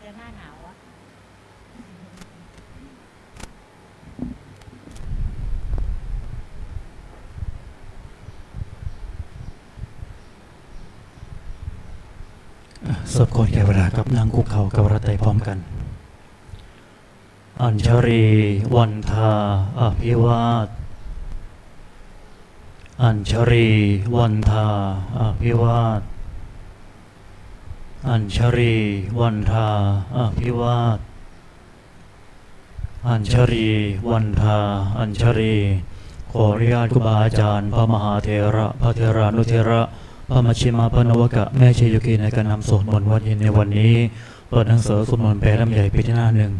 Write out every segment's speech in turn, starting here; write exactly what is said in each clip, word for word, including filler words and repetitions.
จะหน้าหนาววะสวดโกนแก่เวลากับนางคุกเข่ากับระไตพร้อมกันอัญชรีวันทาอภิวาทอัญชรีวันทาอภิวาทอัญชรีวันทาอภิวาทอัญชรีวันทาอัญชรีขออนุญาตครูบาอาจารย์พระมหาเถระพระเถรานุเถระพระมัชฌิมาพระนวกะแม่ชียุกีในการนำสวดมนต์วันเย็นในวันนี้เปิดหนังสือสวดมนต์แปลลำใหญ่ปีที่หน้าหนึ่ง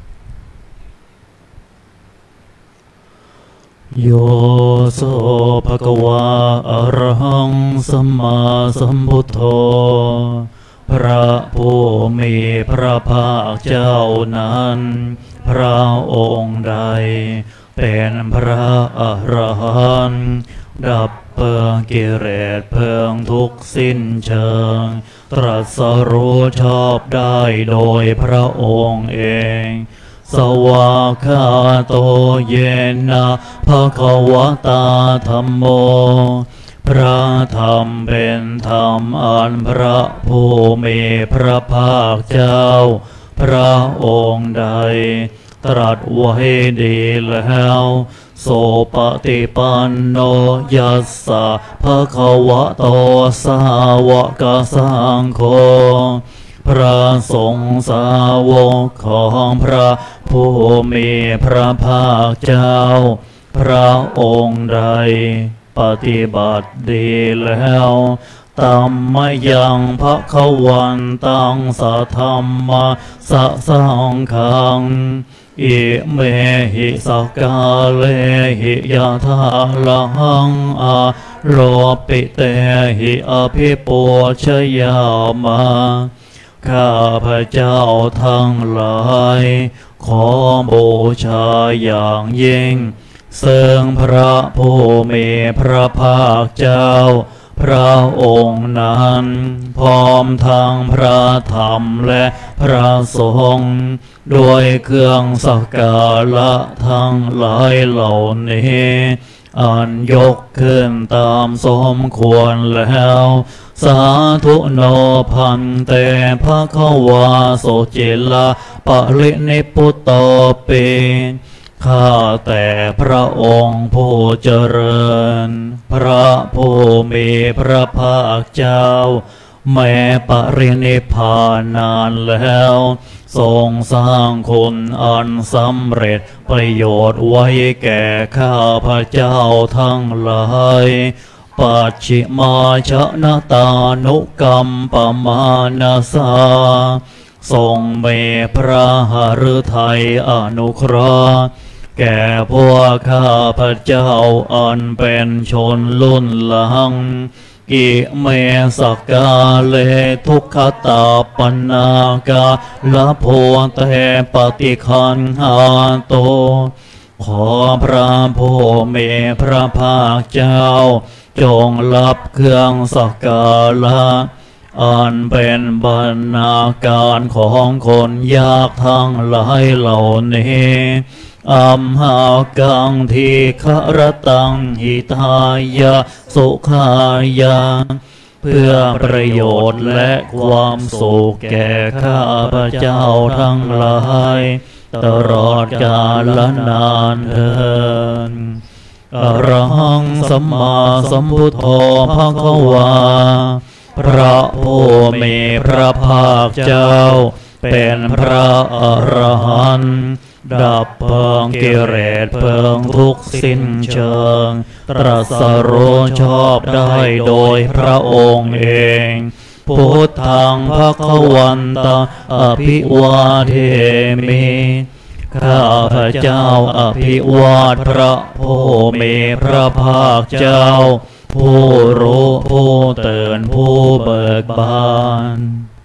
โยโสภะคะวะอะระหังสัมมาสัมพุทโธพระผู้มีพระภาคเจ้านั้นพระองค์ใดเป็นพระอรหันต์ดับเพลิงกิเลสเพลิงทุกสิ้นเชิงตรัสรู้ชอบได้โดยพระองค์เองสวากขาโตเยนะภควตาธัมโมพระธรรมเป็นธรรมอันพระผู้มีพระภาคเจ้าพระองค์ใดตรัสไว้ดีแล้วโสปฏิปันโนยัสสะภะคะวะโตสาวกสังโฆพระสงฆ์สาวกของพระผู้มีพระภาคเจ้าพระองค์ใดปฏิบัติดีแล้วตัมมยังภวันตังสัทธัมมาสะสังฆังอิเมหิสักกาเลหิยะทาลังอะโลปิเตหิอภิปูชยามาข้าพเจ้าทั้งหลายขอบูชาอย่างยิ่งซึ่งพระผู้มีพระภาคเจ้าพระองค์นั้นพร้อมทั้งพระธรรมและพระสงฆ์ด้วยเครื่องสักการะทั้งหลายเหล่านี้อันยกขึ้นตามสมควรแล้วสาธุโนพันเตภควาโสจิลาปรินิพพุตโตเปข้าแต่พระองค์ผู้เจริญพระผู้มีพระภาคเจ้าแม้ปรินิพพานนานแล้วทรงสร้างคุณอันสำเร็จประโยชน์ไว้แก่ข้าพเจ้าทั้งหลายปัจฉิมาชนะตานุกรรมปมานาสาทรงมีพระหฤทัยอนุเคราะห์แก่พวกข้าพเจ้าอันเป็นชนรุ่นหลังกิเมสักกาเลทุกขตาปนากาละโพเตปฏิคันหาโตขอพระผู้มีพระภาคเจ้าจงรับเครื่องสักการะอันเป็นบรรณาการของคนยากทั้งหลายเหล่านี้อัมหากังทีฆรตังหิตายะสุขายาเพื่อประโยชน์และความสุขแก่ข้าพเจ้าทั้งหลายตลอดกาลนานเถิดอะระหังสัมมาสัมพุทโธภควาพระผู้มีพระภาคเจ้าเป็นพระอรหันต์ดับเพลิงกิเลสเพลิงทุกสิ้นเชิงตรัสรู้ชอบได้โดยพระองค์เองพุทธังภวันตังอภิวาเทมิข้าพเจ้าอภิวาทพระผู้มีพระภาคเจ้าผู้รู้ผู้ตื่นผู้เบิกบาน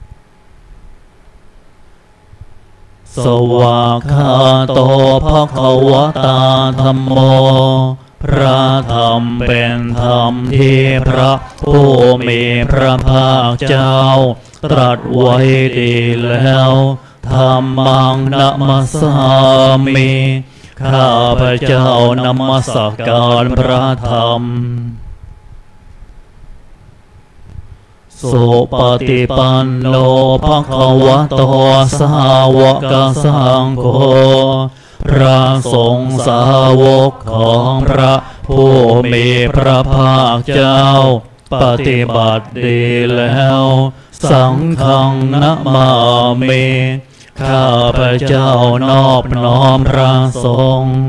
สวากขาโตภควตาธัมโมพระธรรมเป็นธรรมที่พระผู้มีพระภาคเจ้าตรัสไว้ดีแล้วธัมมังนะมัสสามิข้าพเจ้านมัสการพระธรรมสุปฏิปันโนภควโตสาวกสังโฆพระสงฆ์สาวกของพระผู้มีพระภาคเจ้าปฏิบัติดีแล้วสังฆังนะมามิข้าพเจ้านอบน้อมพระสงฆ์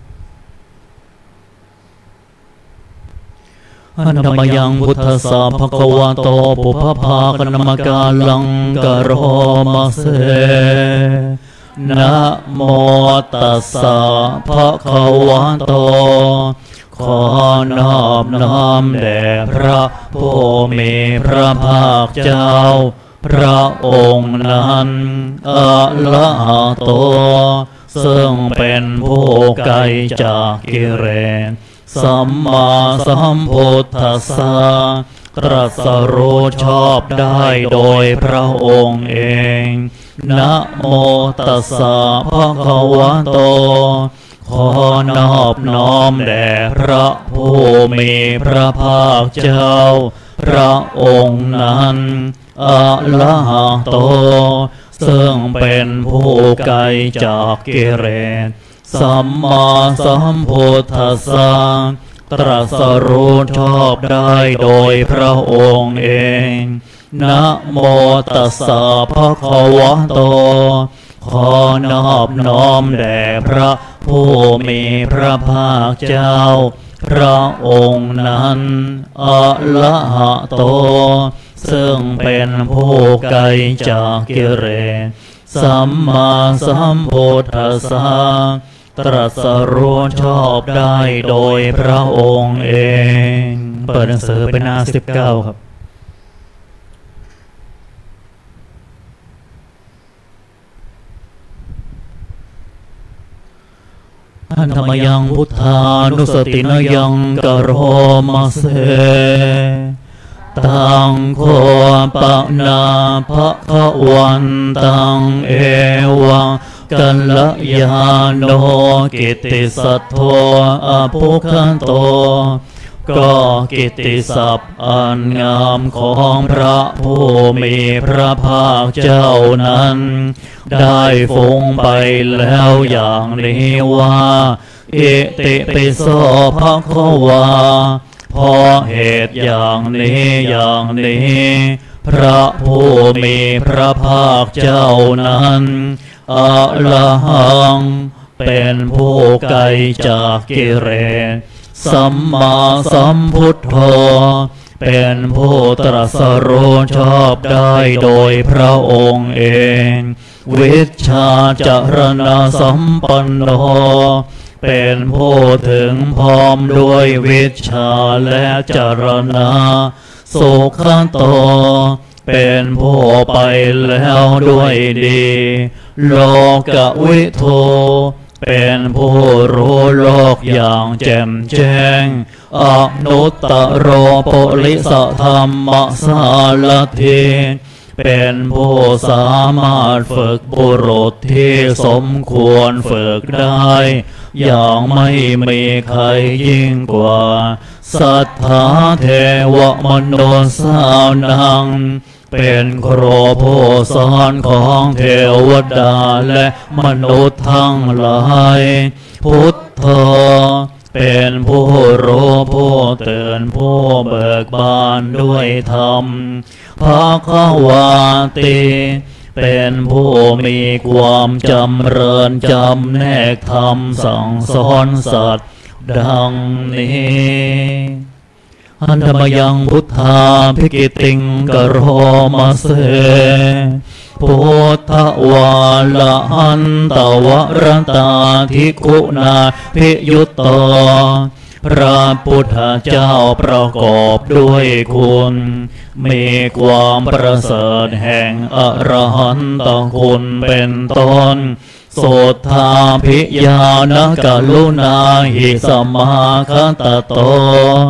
อันธรรมยังพุทธสาภควะโตปุพพาคณมกาลังกโรมาเสนะโมตัสสะภะคะวะโตขอนอบน้อมแด่พระผู้มีพระภาคเจ้าพระองค์นั้นอะระหะโตซึ่งเป็นผู้ไกลจากกิเลสสัมมาสัมพุทธัสสะตรัสรู้ชอบได้โดยพระองค์เองนะโมตัสสะภะคะวะโตขอนอบน้อมแด่พระผู้มีพระภาคเจ้าพระองค์นั้นอะระหะโตซึ่งเป็นผู้ไกลจากกิเลสสัมมาสัมพุทธัสสะตรัสรู้ชอบได้โดยพระองค์เองนะโมตัสสะภะคะวะโตขอนอบน้อมแด่พระผู้มีพระภาคเจ้าพระองค์นั้นอะระหะโตซึ่งเป็นผู้ไกลจากกิเลสสัมมาสัมพุทธัสสะตรัสรู้ชอบได้โดยพระองค์เองเปิดหนังสือเป็นหน้าสิบเก้าครับอันธรรมยังพุทธานุสตินยังกโรมาเสตังโคปะนาภคะวันตังเอวังกัลยาโนกิตติสัทโธอภุคันโตก็กิตติศัพท์อันงามของพระผู้มีพระภาคเจ้านั้นได้ฟุ้งไปแล้วอย่างนี้ว่าอิติปิโสภควาเพราะเหตุอย่างนี้อย่างนี้พระผู้มีพระภาคเจ้านั้นอะระหังเป็นผู้ไกลจากกิเลสสัมมาสัมพุทโธเป็นผู้ตรัสรู้ชอบได้โดยพระองค์เองวิชชาจารณะสัมปันโนเป็นผู้ถึงพร้อมด้วยวิชชาและจารณะสุขโตเป็นผู้ไปแล้วด้วยดีโลกวิทูเป็นผู้รู้โลกอย่างแจ่มแจ้งอนุตตโรปุริสธรรมสารถิเป็นผู้สามารถฝึกบุรุษที่สมควรฝึกได้อย่างไม่มีใครยิ่งกว่าสัทธาเทวมนุสสานังเป็นครูผู้สอนของเทวดาและมนุษย์ทั้งหลายพุทโธเป็นผู้รู้ผู้ตื่นผู้เบิกบานด้วยธรรมภควาติเป็นผู้มีความจำเริญจำแนกธรรมสั่งสอนสัตว์ดังนี้อันธรรมยังพุทธาภิกิติงกโรมาเสพุทธวาละหันตวรตาธิกุณาภิยุตโตพระพุทธเจ้าประกอบด้วยคุณมีความประเสริฐแห่งอรหันตคุณเป็นต้นสุทธาภิญาณกรุณาหิสมาคตโต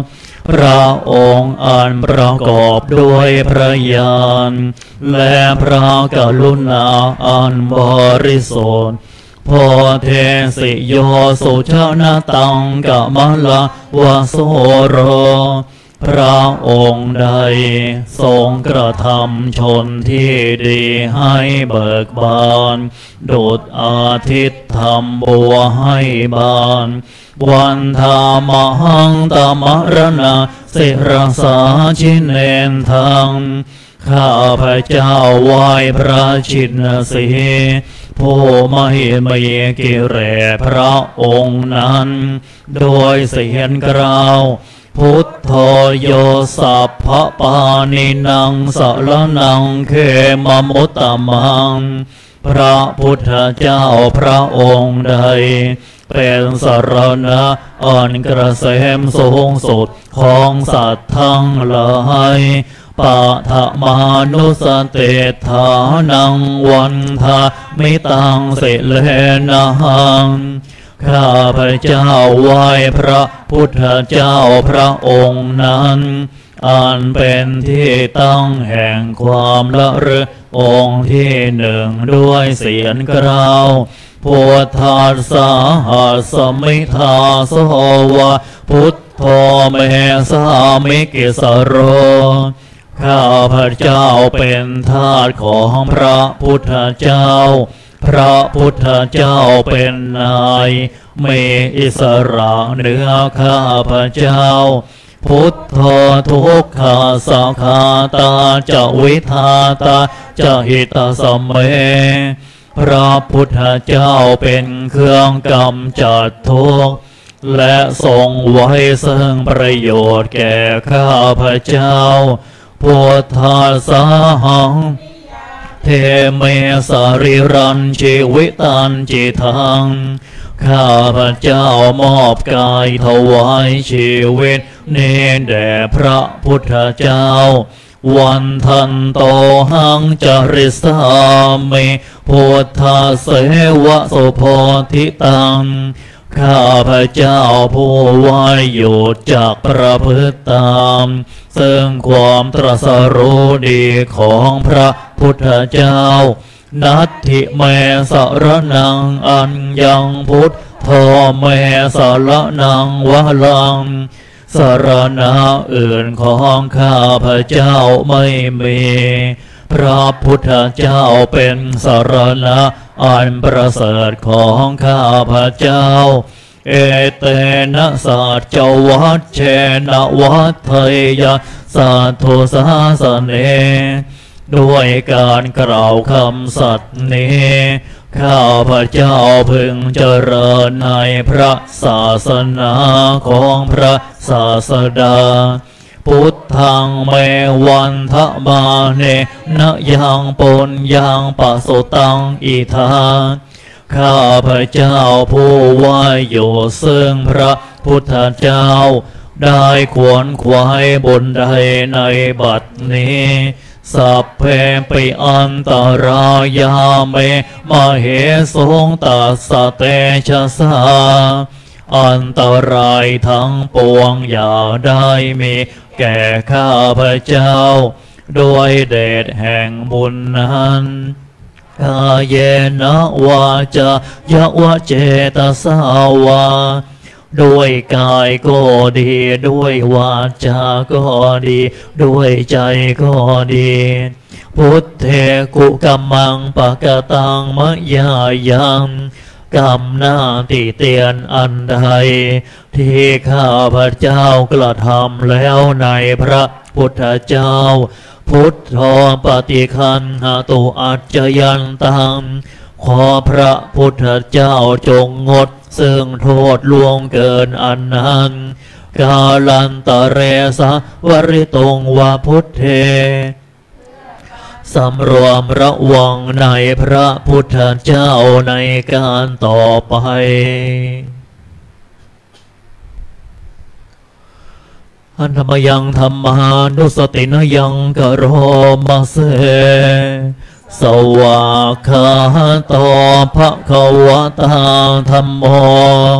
พระองค์อันประกอบด้วยพระญาณและพระกรุณาอันบริสุทธิ์โพเทสิโยสุชนะตังกะมะละวะโสโรพระองค์ใดทรงกระทำชนที่ดีให้เบิกบานดุจอาทิตย์ทำบัวให้บานวันธามหังตมรณะสิรสาชินเนนทังข้าพระเจ้าไหว้พระชินสีผู้ไม่มีกิเลสพระองค์นั้นโดยเสียงกล่าวพุทโธโยสัพพปานินังสรนังเขมมุตตมังพระพุทธเจ้าพระองค์ใดเป็นสรณะอันกระเสมสูงสุดของสัตว์ทั้งหลายปัทมานุสเตฐานังวันทามิตังสิเลนะหังข้าพระเจ้าไหว้พระพุทธเจ้าพระองค์นั้นอันเป็นที่ตั้งแห่งความละลึกองค์ที่หนึ่งด้วยเสียงกล่าวพุทธัสสะหัสมิทาโสวะพุทโธเมสามิกิสโรข้าพระเจ้าเป็นทาสของพระพุทธเจ้าพระพุทธเจ้าเป็นนายมีอิสระเหนือข้าพระเจ้าพุทโธทุกขาสังฆาตาจะวิทาตาจะหิตาสเมพระพุทธเจ้าเป็นเครื่องกำจัดทุกข์และทรงไว้ซึ่งประโยชน์แก่ข้าพระเจ้าพุทธัสสะหังเทเมสาริรันชีวิตันจิทังข้าพระเจ้ามอบกายถวายชีวิตนี้แด่พระพุทธเจ้าวันทันโตหังจริสามิพุทธเสวะโสโพธิตังข้าพระเจ้าผู้วายอยู่จากประพฤติตามซึ่งความตรัสรู้ดีของพระพุทธเจ้านัตถิเมสรนังอัญญังพุทโธเมสรนังวะลังสรณะอื่นของข้าพระเจ้าไม่มีพระพุทธเจ้าเป็นสรณะอันประเสริฐของข้าพระเจ้าเอเตนะสัจจวัชเชนะวัฏเทยะสัทโธสาสเนด้วยการกล่าวคำสัตย์นี้ข้าพระเจ้าพึงเจริญในพระศาสนาของพระศาสดาพุทธังเมวันทะมาเนนะยังปนยังปัสสุตังอิทาข้าพระเจ้าผู้ว่าอยู่ซึ่งพระพุทธเจ้าได้ขวนขวายบนใดในบัดนี้สัพเพปิอันตรายาเมมเหสงตัสสะเตชะสาอันตรายทั้งปวงอย่าได้มีแก่ข้าพระเจ้าด้วยเดชแห่งบุญนั้นกายเยนะวาจายะเจตสาวาด้วยกายก็ดีด้วยวาจาก็ดีด้วยใจก็ดีพุทเทกุกัมมังปะกะตังมะยายังกรรมหน้าติเตียนอันใดที่ข้าพระเจ้ากระทำแล้วในพระพุทธเจ้าพุทโธปฏิคันหตุอัจจยันตังขอพระพุทธเจ้าจงงดซึ่งโทษล่วงเกินอันนั้นกาลันตะเรสะวริตงวาพุทเทสำรวมระวังในพระพุทธเจ้าในการต่อไปอันธรรมยังธรรมานุสตินยังกโรมาเสสวากขาโตภะคะวะตาธัมโม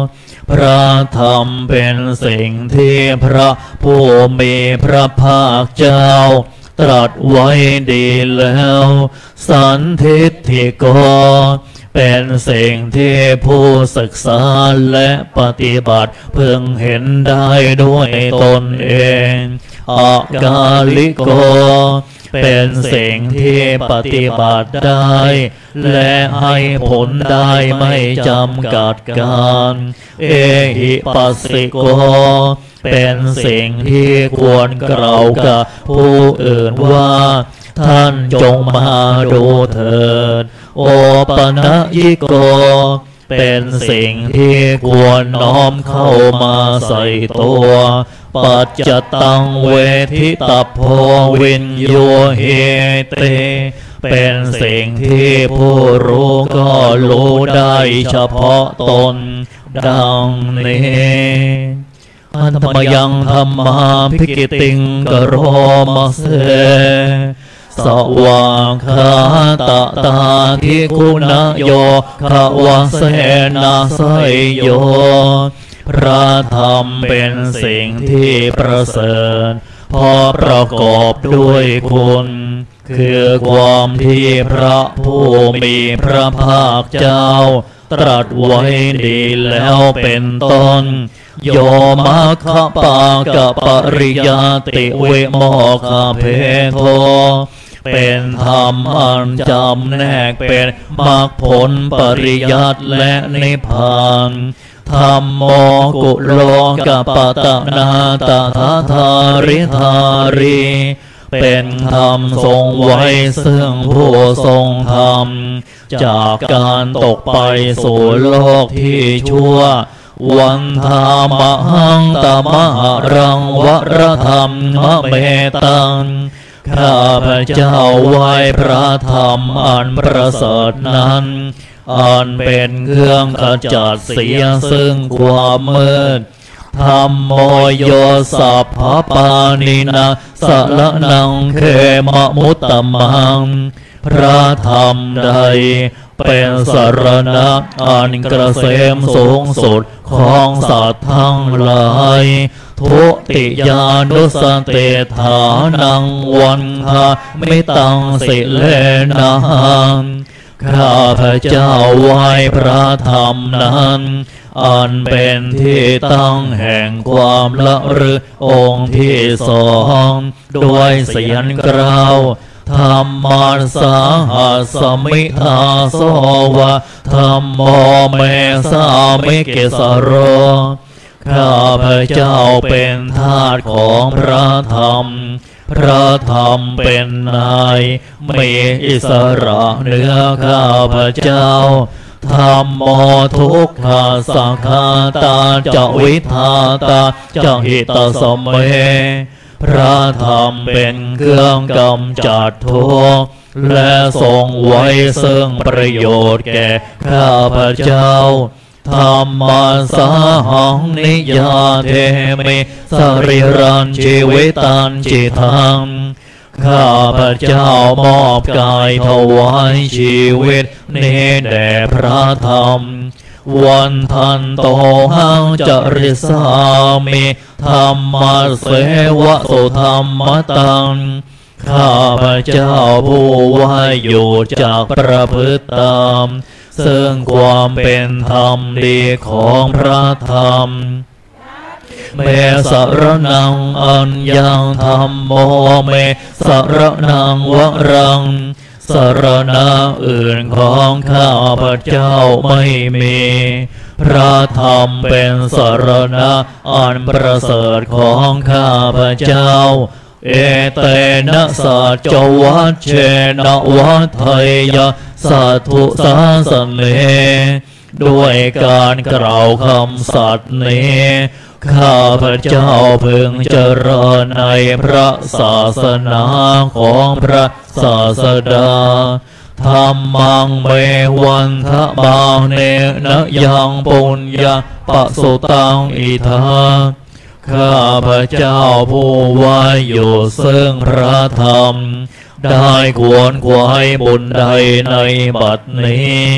พระธรรมเป็นสิ่งที่พระผู้มีพระภาคเจ้าตรัสไว้ดีแล้วสันทิฏฐิโกเป็นสิ่งที่ผู้ศึกษาและปฏิบัติพึงเห็นได้ด้วยตนเองอากาลิโกเป็นสิ่งที่ปฏิบัติได้และให้ผลได้ไม่จำกัดการเอหิปัสสิโกเป็นสิ่งที่ควรกล่าวกับผู้อื่นว่าท่านจงมาดูเถิดโอปนะยิโกเป็นสิ่งที่ควรน้อมเข้ามาใส่ตัวปัจจตังเวทิตาโพวินโยเหเตเป็นสิ่งที่ผู้รู้ก็รู้ได้เฉพาะตนดังนี้อันธรรมยังธรรมาภิกิติงกโรมะเสสวากขาตะตาทิคุณโยขวะเสนาไสโยพระธรรมเป็นสิ่งที่ประเสริฐพอประกอบด้วยคุณคือความที่พระผู้มีพระภาคเจ้าตรัสไว้ดีแล้วเป็นต้นโยมัคคปากะปริยติเวโมคเพโทเป็นธรรมอันจำแนกเป็นมรรคผลปริยัติและนิพพานธรรมโมกุโลกปตนาตถาธาริธารีเป็นธรรมทรงไว้ซึ่งผู้ทรงธรรมจากการตกไปสู่โลกที่ชั่ววันธามหังตมหารังวรธรรมเมตังข้าพเจ้าไหว้พระธรรมอันประเสริฐนั้นอันเป็นเครื่องขจัดเสียซึ่งความมืดธรรมโมโยสัพพปานินาสรนังเขมมุตตมังพระธรรมใดเป็นสรณะอันเกษมสูงสุดของสัตว์ทั้งหลายทุติยานุสเตฐานังวันทามิตังสิเลนังข้าพเจ้าไหว้พระธรรมนั้นอันเป็นที่ตั้งแห่งความละลึกองค์ที่สองด้วยเสียงกล่าวธรรมัสสาหัสมิทาโสวะธรรมโมเมสามิเกสโรข้าพเจ้าเป็นทาสของพระธรรมพระธรรมเป็นนายมีอิสระเหนือข้าพเจ้าธรรมโมทุกขาสังฆาตาจะวิทาตาจะหิตสมเมพระธรรมเป็นเครื่องกำจัดทุกข์และทรงไว้ซึ่งประโยชน์แก่ข้าพเจ้าธรรมัสสาหังนิยาเทมิสริรันชีวิตันจิตังข้าพเจ้ามอบกายถวายชีวิตนี้แด่พระธรรมวันทันโตหังจริสามิธรรมเสวะสุธรรมตังข้าพเจ้าผู้ว่าอยู่จากประพฤติตามซึ่งความเป็นธรรมดีของพระธรรมเมสรนังอัญญังธรรมโมเมสรนังวรังสรณะอื่นของข้าพเจ้าไม่มีพระธรรมเป็นสรณะอันประเสริฐของข้าพเจ้าเอเตนะสัจวัชเชนะวัฏไทยสัทธุสาสเนด้วยการกล่าวคำสัตย์นี้ข้าพเจ้าพึงเจริญในพระศาสนาของพระศาสดาธรรมังเมวันทะบาเนนะยังปุญญาปสุตังอิทาข้าพเจ้าผู้ว่าอยู่ซึ่งพระธรรมได้ควรขวายบุญใดในบัดนี้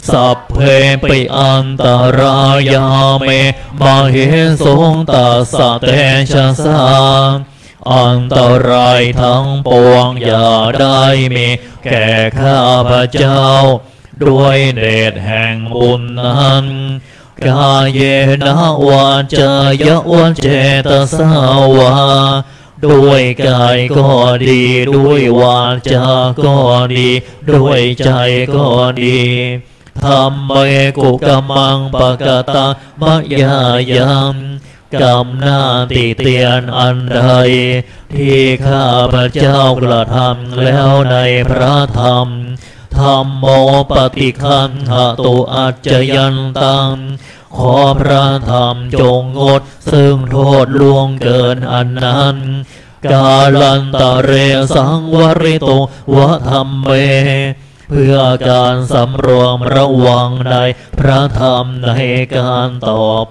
สัพเพปิอันตรายาเมมาเหสงตัสสะเตชะสาอันตรายทั้งปวงอย่าได้มีแก่ข้าพเจ้าด้วยเดชแห่งบุญนั้นกายเยนะวาจายะวเจตสาวาด้วยกายก็ดีด้วยวาจาก็ดีด้วยใจก็ดีธรรมเมกุกมังปะกะตังมะยายังกรรมหน้าติเตียนอันใดที่ข้าพเจ้ากระทำแล้วในพระธรรมธรรมโมปฏิคันหตุอัจจยันตังขอพระธรรมจงงดซึ่งโทษล่วงเกินอันนั้นกาลันตะเรสังวริโตวะธรรมเมเพื่อการสำรวมระวังในพระธรรมในการต่อไป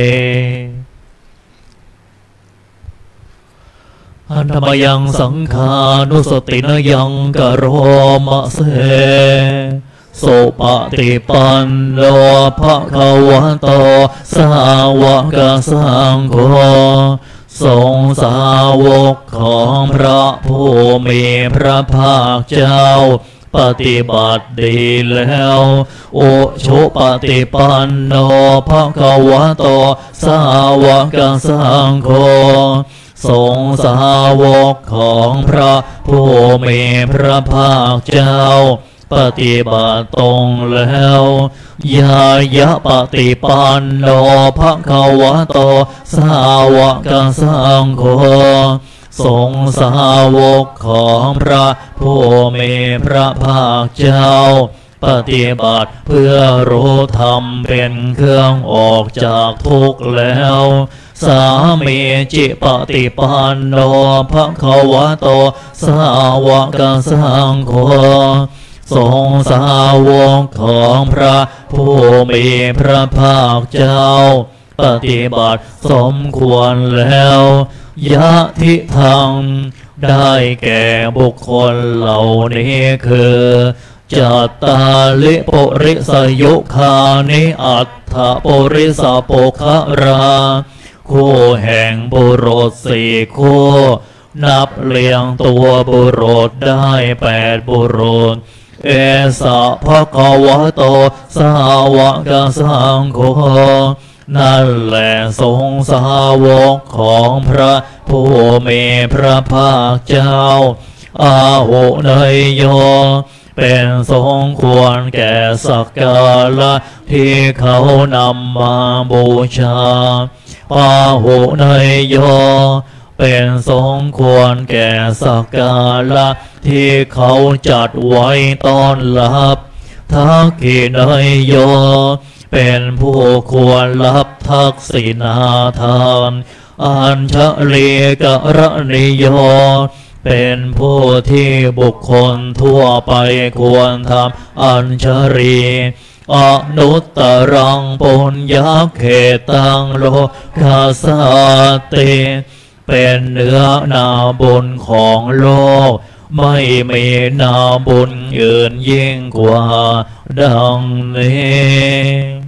อันธรรมยังสังขานุสตินยังกโรมะเสโสปฏิปันโนภะคะวะโตสาวกสังโฆทรงสาวกของพระผู้มีพระภาคเจ้าปฏิบัติดีแล้วโอชุปฏิปันโนภะคะวะโตสาวกสังโฆทรงสาวกของพระผู้มีพระภาคเจ้าปฏิบัติตรงแล้วยายะปฏิปันโนภะคะวะโตสาวกสังโฆทรงสาวกของพระผู้มีพระภาคเจ้าปฏิบัติเพื่อรู้ธรรมเป็นเครื่องออกจากทุกข์แล้วสามีจิปฏิปันโนภะคะวะโตสาวกสังโฆทรงสาวกของพระผู้มีพระภาคเจ้าปฏิบัติสมควรแล้วยะทิทังได้แก่บุคคลเหล่านี้คือจัตตาลิปุริสยุคานิอัตถปุริสปุคราคู่แห่งบุรุษสี่คู่นับเรียงตัวบุรุษได้แปดบุรุษเอสะภะคะวะโตสาวกสังโฆนั่นแหละทรงสาวกของพระผู้มีพระภาคเจ้าอาหุเนยโยเป็นสมควรแก่สักการะที่เขานำมาบูชาปาหุเนยโยเป็นสมควรแก่สักการะที่เขาจัดไว้ต้อนรับทักขิเนยโยเป็นผู้ควรรับทักษิณาทานอัญชลีกรณิโยเป็นผู้ที่บุคคลทั่วไปควรทำอัญชลีอนุตตรังปุญญเขตังโลกาสติเป็นเนื้อนาบุญของโลกไม่มีนาบุญอื่นยิ่งกว่าดังนี้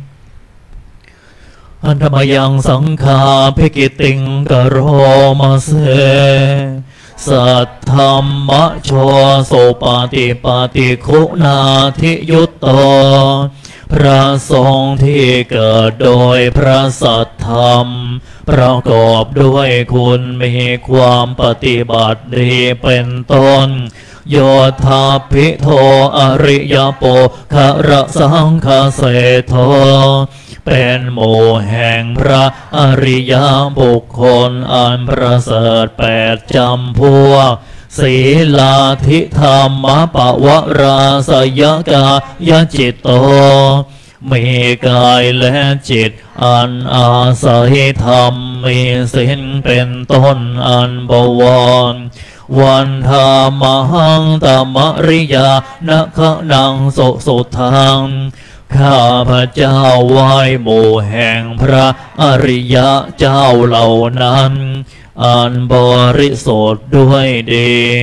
อันธรรมยังสังฆาภิกิติงกโรมาเสสัทธัมมะโชโสปฏิปฏิคุณาธิยุตโตพระสงฆ์ที่เกิดโดยพระสัทธรรมประกอบด้วยคุณมีความปฏิบัติดีเป็นต้นโยธาภิโทอริยโปคระสังฆเสโทเป็นหมู่แห่งพระอริยบุคคลอันประเสริฐแปดจำพวกศีลาธิธรรมปวราสยกายจิตโตมีกายและจิตอันอาศัยธรรมมีศีลเป็นต้นอันบวรวันธามหังตมริยานะคะนังโสสุทังข้าพเจ้าไหว้หมู่แห่งพระอริยเจ้าเหล่านั้นอันบริสุทธิ์ด้วยดี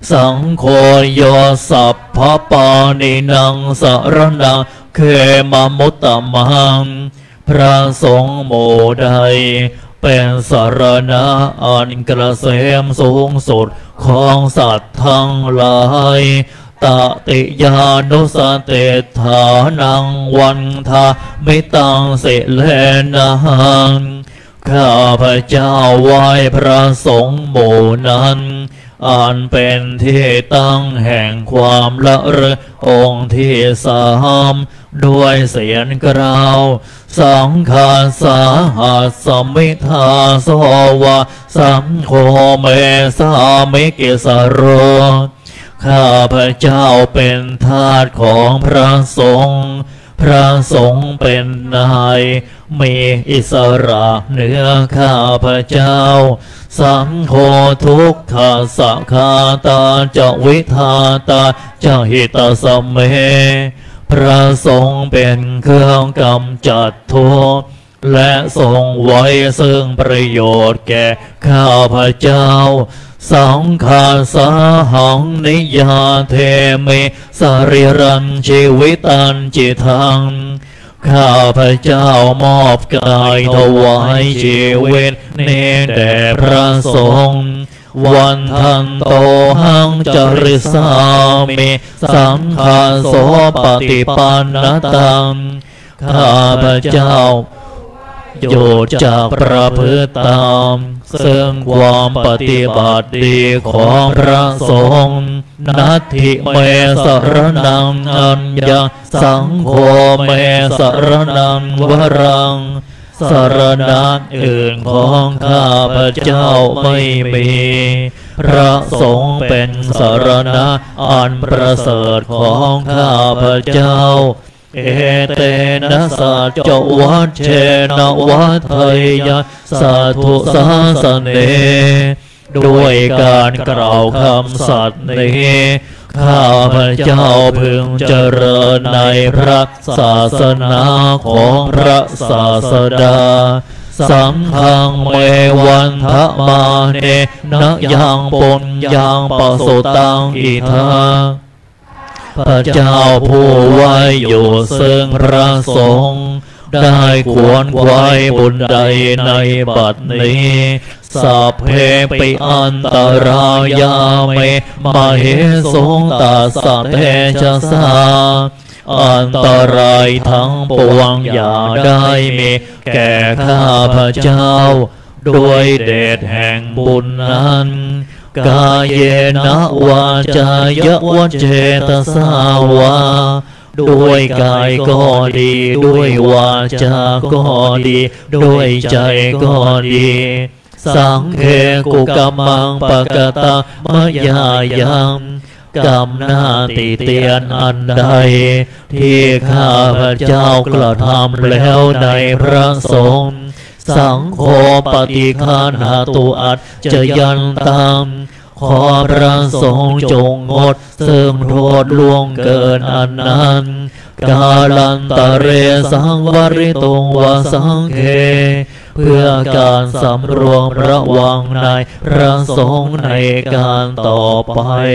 สังโฆโยสัพพปานินังสรณังเขมามุตตมังพระสงฆ์หมู่ใดเป็นสรณะอันเกษมสูงสุดของสัตว์ทั้งหลายตติยานุสติฐานังวันทามิตังสิเลนังข้าพเจ้าไหว้พระสงฆ์หมู่นั้นอันเป็นที่ตั้งแห่งความละเริงองค์ที่สามด้วยเสียงกล่าวสังฆาสาหัสสมิทาโสวะสัมโฆเมสามิกิสโรข้าพเจ้าเป็นทาสของพระสงฆ์พระสงฆ์เป็นนายมีอิสระเหนือข้าพเจ้าสังโฆทุกขาสักขาตาจะวิทาตาจะหิตสเมพระสงฆ์เป็นเครื่องกำจัดทุกข์และทรงไว้ซึ่งประโยชน์แก่ข้าพเจ้าสังฆาสาหังนิยาเทมิสริรันชีวิตันจิตังข้าพเจ้ามอบกายถวายชีวิตนี้แด่พระสงฆ์วันทันโตหังจริสามิสังฆาโสปฏิปันนตังข้าพเจ้าโยชน์จากประพฤติตามซึ่งความปฏิบัติดีของพระสงฆ์นัตถิเมสรนังอัญญสังโฆเมสรนังวรังสรณะอื่นของข้าพเจ้าไม่มีพระสงฆ์เป็นสรณะอันประเสริฐของข้าพเจ้าเอเตนะสัจวัชเชนะวัฏไทยสัทธุสาสเนด้วยการกล่าวคำสัตย์นี้ข้าพเจ้าพึงเจริญในพระศาสนาของพระศาสดาสังฆังเมวันทะมาเนนะยังปุญญังปสุตังอิทาพระเจ้าผู้ไว้อยู่ซึ่งพระสงฆ์ได้ควรไว้บุญใดในบัดนี้สัพเพปิอันตรายาเมมเหสงตัสสะเตชะสาอันตรายทั้งปวงอย่าได้มีแก่ข้าพเจ้าด้วยเดชแห่งบุญนั้นกายเยนะวาจายะวเจตสาวาด้วยกายก็ดีด้วยวาจาก็ดีด้วยใจก็ดีสังเคกุกัมมังปะกตามยายังกรรมหน้าติเตียนอันใดที่ข้าพเจ้ากระทำแล้วในพระสงฆ์สังโฆปฏิฆานาตุอัจจยันตังขอพระสงฆ์จงงดซึ่งโทษล่วงเกินอันนั้นกาลันตะเรสังวริตุงวสังเคเพื่อการสำรวมระวังในพระสงฆ์ในการต่อไป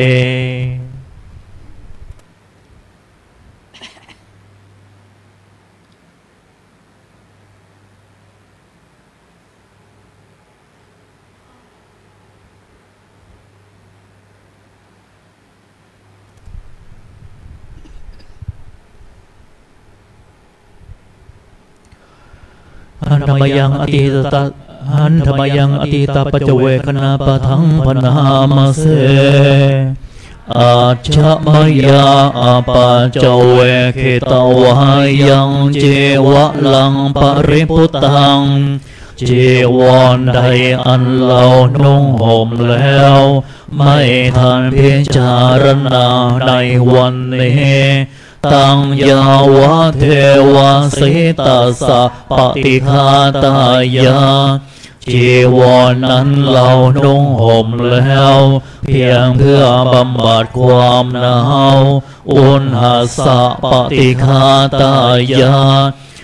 อันธรรมยังอติตะอันธรรมยังอติตาปัจเวคณาปะทังพนามาเสอาชะมยาอาปัจเจเวคิตวายังเจวะลังปริพุตังจีวรใดอันเรานุ่งห่มแล้วไม่ทันพิจารณาในวันนี้ตังยาวะเทวาสิตัสสะปฏิฆาตายาจีวรนั้นเรานุ่งห่มแล้วเพียงเพื่อบำบัดความหนาวอุณหสะปฏิฆาตายา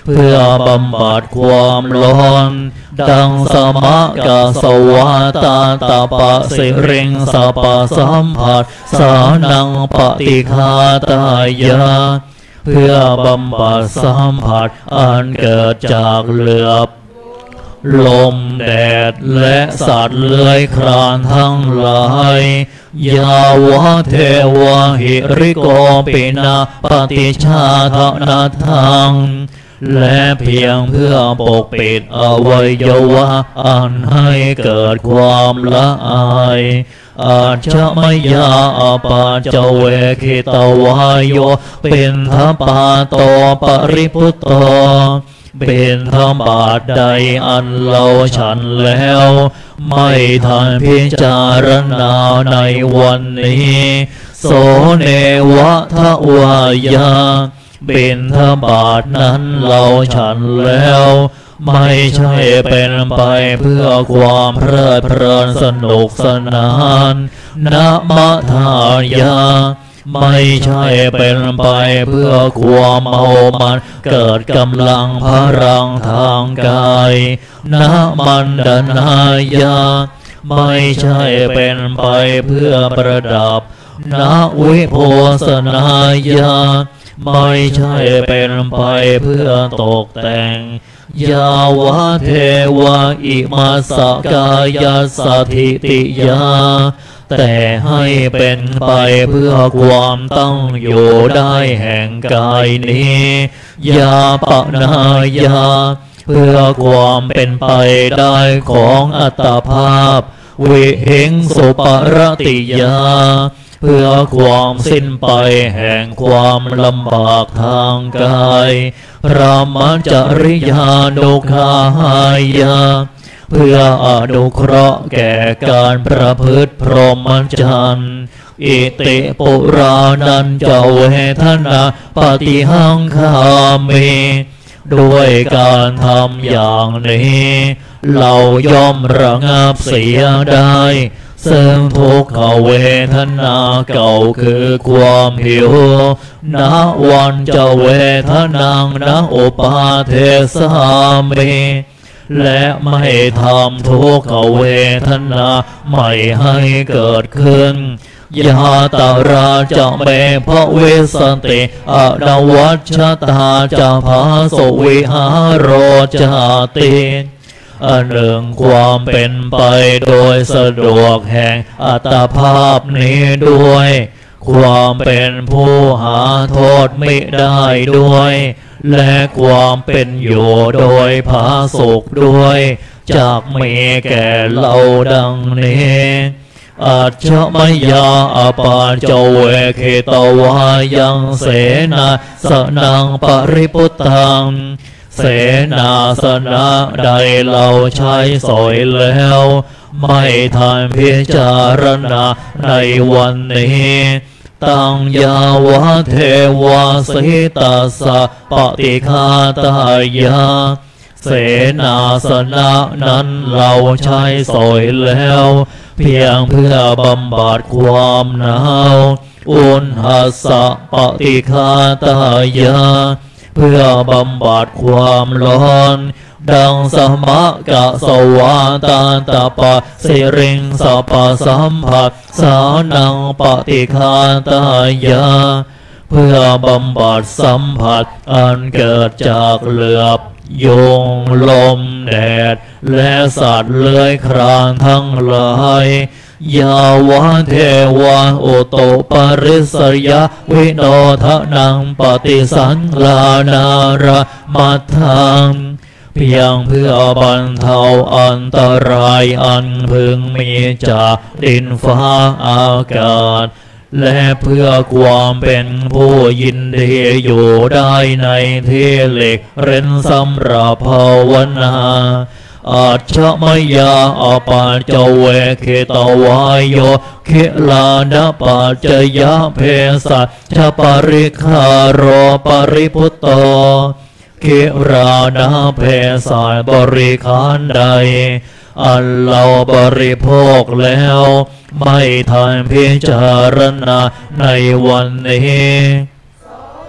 เพื่อบำบัดความร้อนดังสมะกะสวาตาตาปะสิริงสปะสัมผัสสานังปฏิฆาตายาเพื่อบำบัดสัมผัสอันเกิดจากเหลือบลมแดดและสัตว์เลื้อยคลานทั้งหลายยาวะเทวะหิริโกปินาปฏิชาทนาทังและเพียงเพื่อปกปิดอวัยวะอันให้เกิดความละอายอาจจะไม่ยาอาปาเจเวคิตวายโยเป็นทปาโตปริพุตโตเป็นธรรมบาทใดอันเราฉันแล้วไม่ทันพิจารณาในวันนี้โสเนวะทวายาเป็นธรรมบาทนั้นเราฉันแล้วไม่ใช่เป็นไปเพื่อความเพลิดเพลินสนุกสนานนะมะทายาไม่ใช่เป็นไปเพื่อความเมามันเกิดกำลังพลังทางกายนะมันดนายาไม่ใช่เป็นไปเพื่อประดับนะวิโภสนายาไม่ใช่เป็นไปเพื่อตกแต่งยาวะเทวะอิมาสกายสถิติยาแต่ให้เป็นไปเพื่อความตั้งอยู่ได้แห่งกายนี้ยาปนายาเพื่อความเป็นไปได้ของอัตภาพวิหิงสุปรติยาเพื่อความสิ้นไปแห่งความลำบากทางกายพระมัจจริยานุขายาเพื่ออนุเคราะห์แก่การประพฤติพรหมจรรย์อิติปุรานันจะเวทนาปฏิหังคามีด้วยการทำอย่างนี้เราย่อมระงับเสียได้ซึ่งทุกขเวทนาเก่าคือความหิวณวันจะเวทนังณอุปาเทสามิและไม่ทำทุกขเวทนาไม่ให้เกิดขึ้นยาตาราจะเมภเวสติอนวัชตาจะภาสวิหารโรจติอันหนึ่งความเป็นไปโดยสะดวกแห่งอัตภาพนี้ด้วยความเป็นผู้หาโทษไม่ได้ด้วยและความเป็นอยู่โดยผาสุกด้วยจากมีแก่เราดังนี้อาจจะไม่ยาอปาเจเวเคตวายังเสนาสนังปริพุตตังเสนาสนะใดเราใช้สอยแล้วไม่ทันพิจารณาในวันนี้ตังยาวะเทวาสิตัสสะปฏิฆาตายาเสนาสนะนั้นเราใช้สอยแล้วเพียงเพื่อบำบัดความหนาวอุณหัสสะปฏิฆาตายาเพื่อบำบัดความร้อนดังสมะกะสวาตาตาปะสิริงสปะสัมผัสสานังปฏิฆาตายาเพื่อบำบัดสัมผัสอันเกิดจากเหลือบยุงลมแดดและสัตว์เลื้อยคลานทั้งหลายยาวะเทวะโอโตปริสยะวิโนทนังปฏิสังลานาระมัทธังเพียงเพื่อบรรเทาอันตรายอันพึงมีจากดินฟ้าอากาศและเพื่อความเป็นผู้ยินดีอยู่ได้ในที่เหล็กเร้นสำหรับภาวนาอาจจะไม่ยาอปาเจเวเคตวายโยเคลาดาปัจจยะเพสัชปริคารโรปริพุตโตเคราดาเพสัชบริขารใดอันเราบริโภคแล้วไม่ทันพิจารณาในวันนี้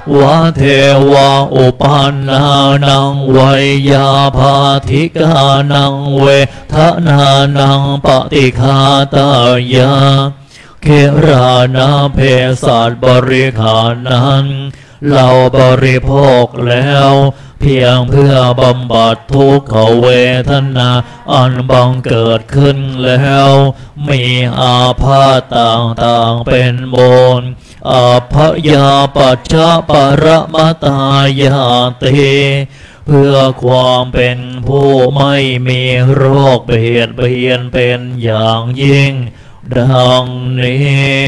วะเทวะอุปันนานังไวยาภาธิกานังเวทนานังปฏิฆาตายาเครานาเพสัตบริขารนั้นเราบริโภคแล้วเพียงเพื่อบำบัดทุกขเวทนาอันบังเกิดขึ้นแล้วมีอาพาธต่างๆเป็นมูลอาภยาปัจจปรมตายาติเพื่อความเป็นผู้ไม่มีโรคเบียดเบียนเป็นอย่างยิ่งดังนี้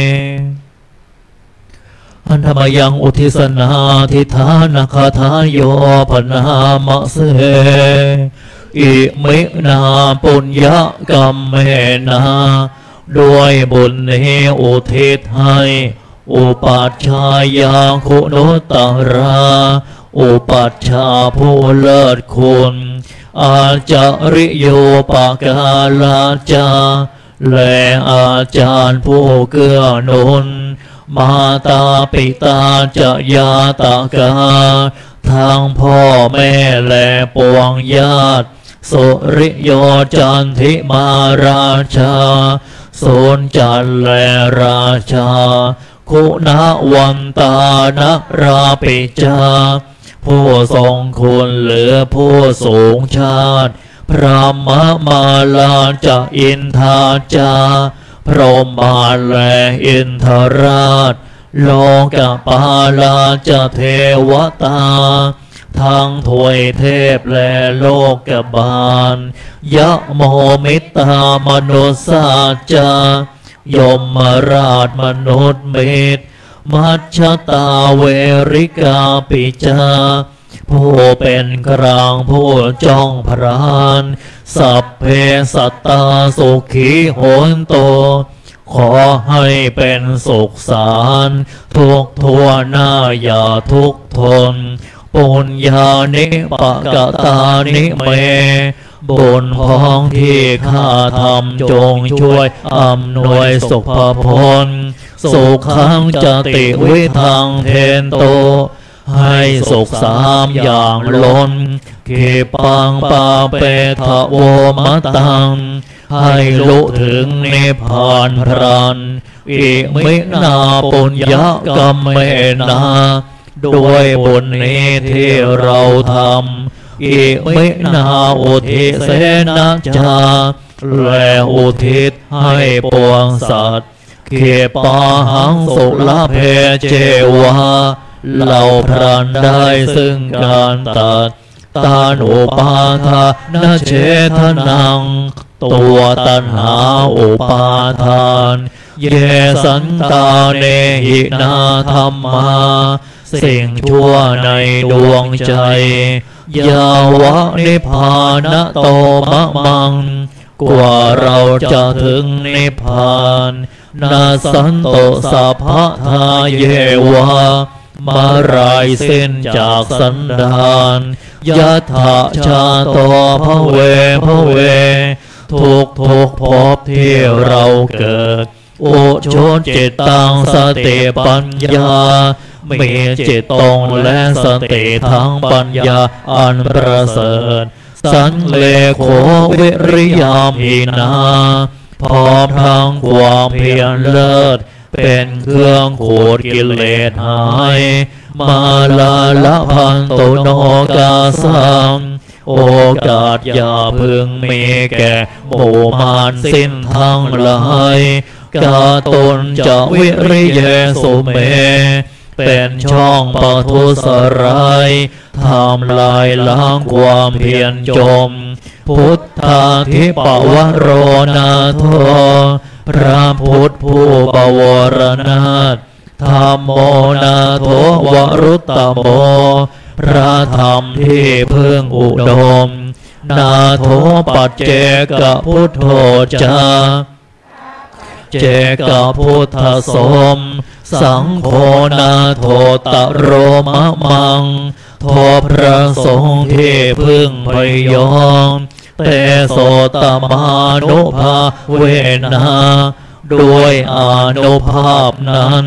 อันธรรมยังอุทิศนาทิธานาคาทายโยพนามะเสอิมินาปุญญกรรมเมนาด้วยบุญนี้อุทิศให้อุปัชฌายาคุณุตราอุปัชฌาย์ผู้เลิศคุณอาจาริโยปกาลาจาและอาจารย์ผู้เกื้อหนุนมาตาปิตาจะยาตากาทั้งพ่อแม่และปวงญาติสุริโยจันทิมาราชาโสนจันและราชาคุณวันตานราปิจาผู้ทรงคุณเหลือผู้สูงชาติพระมมาลาจะอินทาจาพรหมาและอินทราชโลกปาลาจะเทวตาทั้งถวยเทพและโลกบาลยะโมมิตามนุสาจายมราชมนุษย์มิตรมัชฌตาเวริกาปิจาผู้เป็นกลางผู้จ้องพรานสัพเพสัตตาสุขีโหนโตขอให้เป็นสุขสารทุกทั่วหน้าอย่าทุกทนปุญญานิปกตานิเมบุญพ้องที่ข้าทำจงช่วยอำนวยสุขผลสุขขังจติวิทังเทนโตให้สุขสามอย่างล้นขีปังปาเปทะโวมตังให้ลุถึงนิพพานพรันอิมินาปุญญกรรมเมนาด้วยบุญนี้ที่เราทำอิมินาอุทิเสนาจาและอุทิศให้ปวงสัตว์เขปาหังสุลเพเจวาเราพรันได้ซึ่งการตัดตานุปาทานเชทนังตัวตัณหาอุปาทานเยสันตาเนหินาธรรมาสิ่งชั่วในดวงใจยาวะนิพพานโตมะมังกว่าเราจะถึงนิพพานนาสันโตสัพพทาเยวะมารายสิ้นจากสันดานยะถาชาโตภเวภเวทุกทุกภพที่เราเกิดโอชนจิตตังสติปัญญามีจิตตรงและสติทั้งปัญญาอันประเสริฐสันเลโขวิริยามหินาพร้อมทั้งความเพียรเลิศเป็นเครื่องขูดกิเลสหายมาลาละพันตุโนกาสังโอกาสอย่าพึงมีแก่หมู่มารสิ้นทั้งหลายกาตนจะวิริเยสุเมเป็นช่องปทุสร้ายทำลายล้างความเพียรจมพุทธาธิปวโรนาโทพระพุทธผู้บวรนาถธัมโมนาโทวรุตตโมพระธรรมที่พึ่งอุดมนาโทปัจเจกพุทโธจาเจกพุทธสมสังโฆนาโทตโรมะมังโทพระสงฆ์ที่พึ่งพยอมเตโสตมานุภาเวนะด้วยอานุภาพนั้น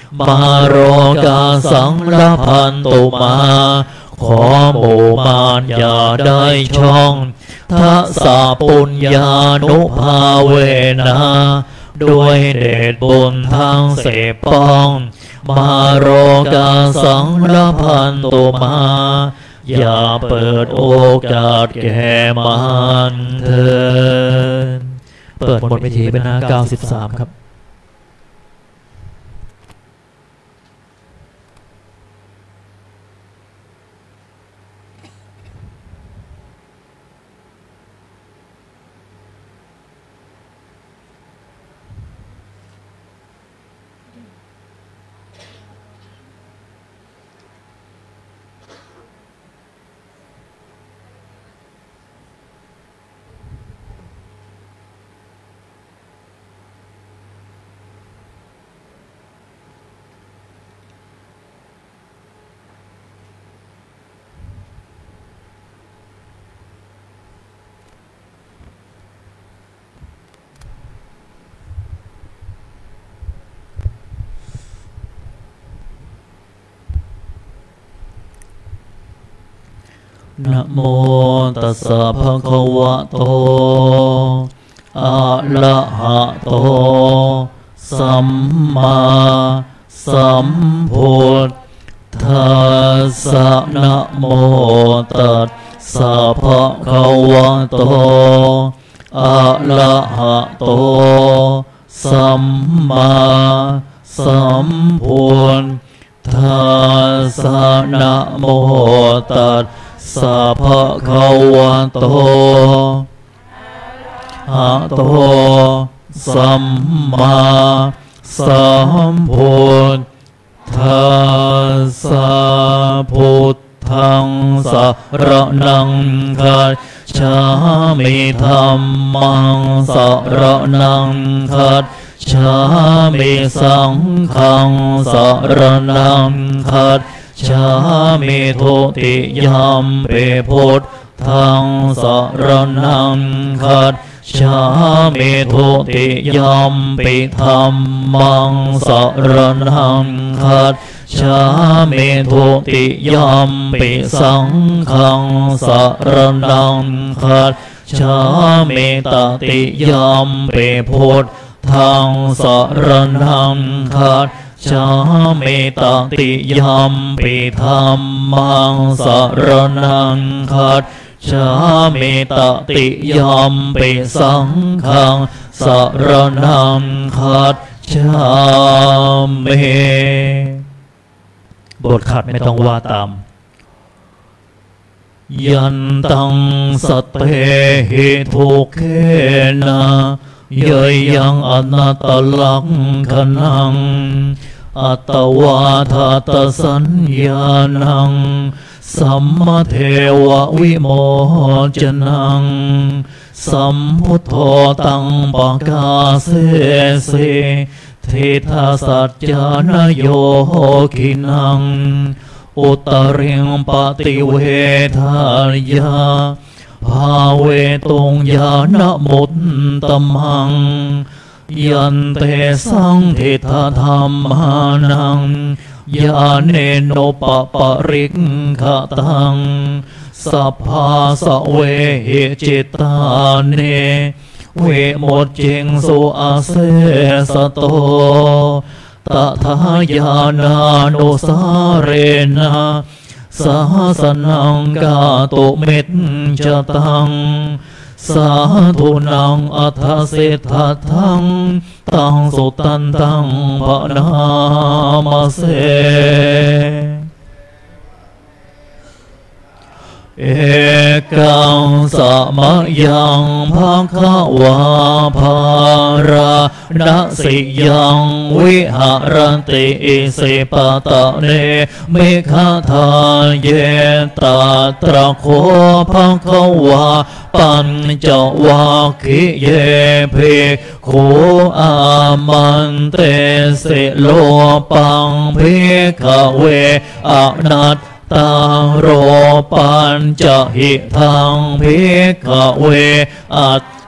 มาโรกาสังลพันตุมาขอหมู่มารอย่าได้ช่องทัสสะปุญญานุภาเวนะด้วยเดชบุญทั้งเสพป้องมาโรกาสังลพันตุมาอย่าเปิดโอกาสแก่มันเถิดเปิดหมดวิธีเป็นหน้าเก้าสิบสามครับนะโมตัสสะภะคะวะโตอะระหะโตสัมมาสัมพุทธัสสะนะโมตัสสะภะคะวะโตอะระหะโตสัมมาสัมพุทธัสสะนะโมตัสสัพพะคะวะโตอะโตสัมมาสัมพุทธัสสะพุทธังสรณังคัจฉามิธัมมังสรณังคัจฉามิสังฆังสรณังคัจฉามิทุติยัมปิพุทธังสรณังคัจฉามิทุติยัมปิธัมมังสรณังคัจฉามิทุติยัมปิสังฆังสรณังคัจฉามิตติยัมปิพุทธังสรณังคัจฉามิตติยัมปิธัมมังสรณังคัจฉามิตติยัมปิสังฆังสรณังคัจฉามิบทขัดไม่ต้องว่าตามยันตังสเตหิทุกเขนะเยยังอนัตตลังขนังอัตวาทาตสัญญานังสัมมาเทววิโมจนังสัมพุทโธตังปะกาเสเสทิฏฐาสัจจานโยกินังอุตริงปฏิเวทายาภาเวตุงญาณมุตตมังยันเตสังทิฏฐาธรรมานังญาเนโนปปริกขตังสัพพาสเวหิจิตาเนเวโมจิงสุอาเสสโตตถาญาณานุสาเรนะสาสนังกาตุเมตจตังสาธุนังอัฏฐเศธาทังตังสุตันตังภนามาเสเอกังสะมะยังภาควาภารานะสิยังวิหารติอิสิปตะเนเมฆาทาเยตาตระโคภควาปัญจวัคคีเยเพโคอามันเตสิโลปังเพขเวอนัตตาโรปัญจหิทังภิกขเวอัต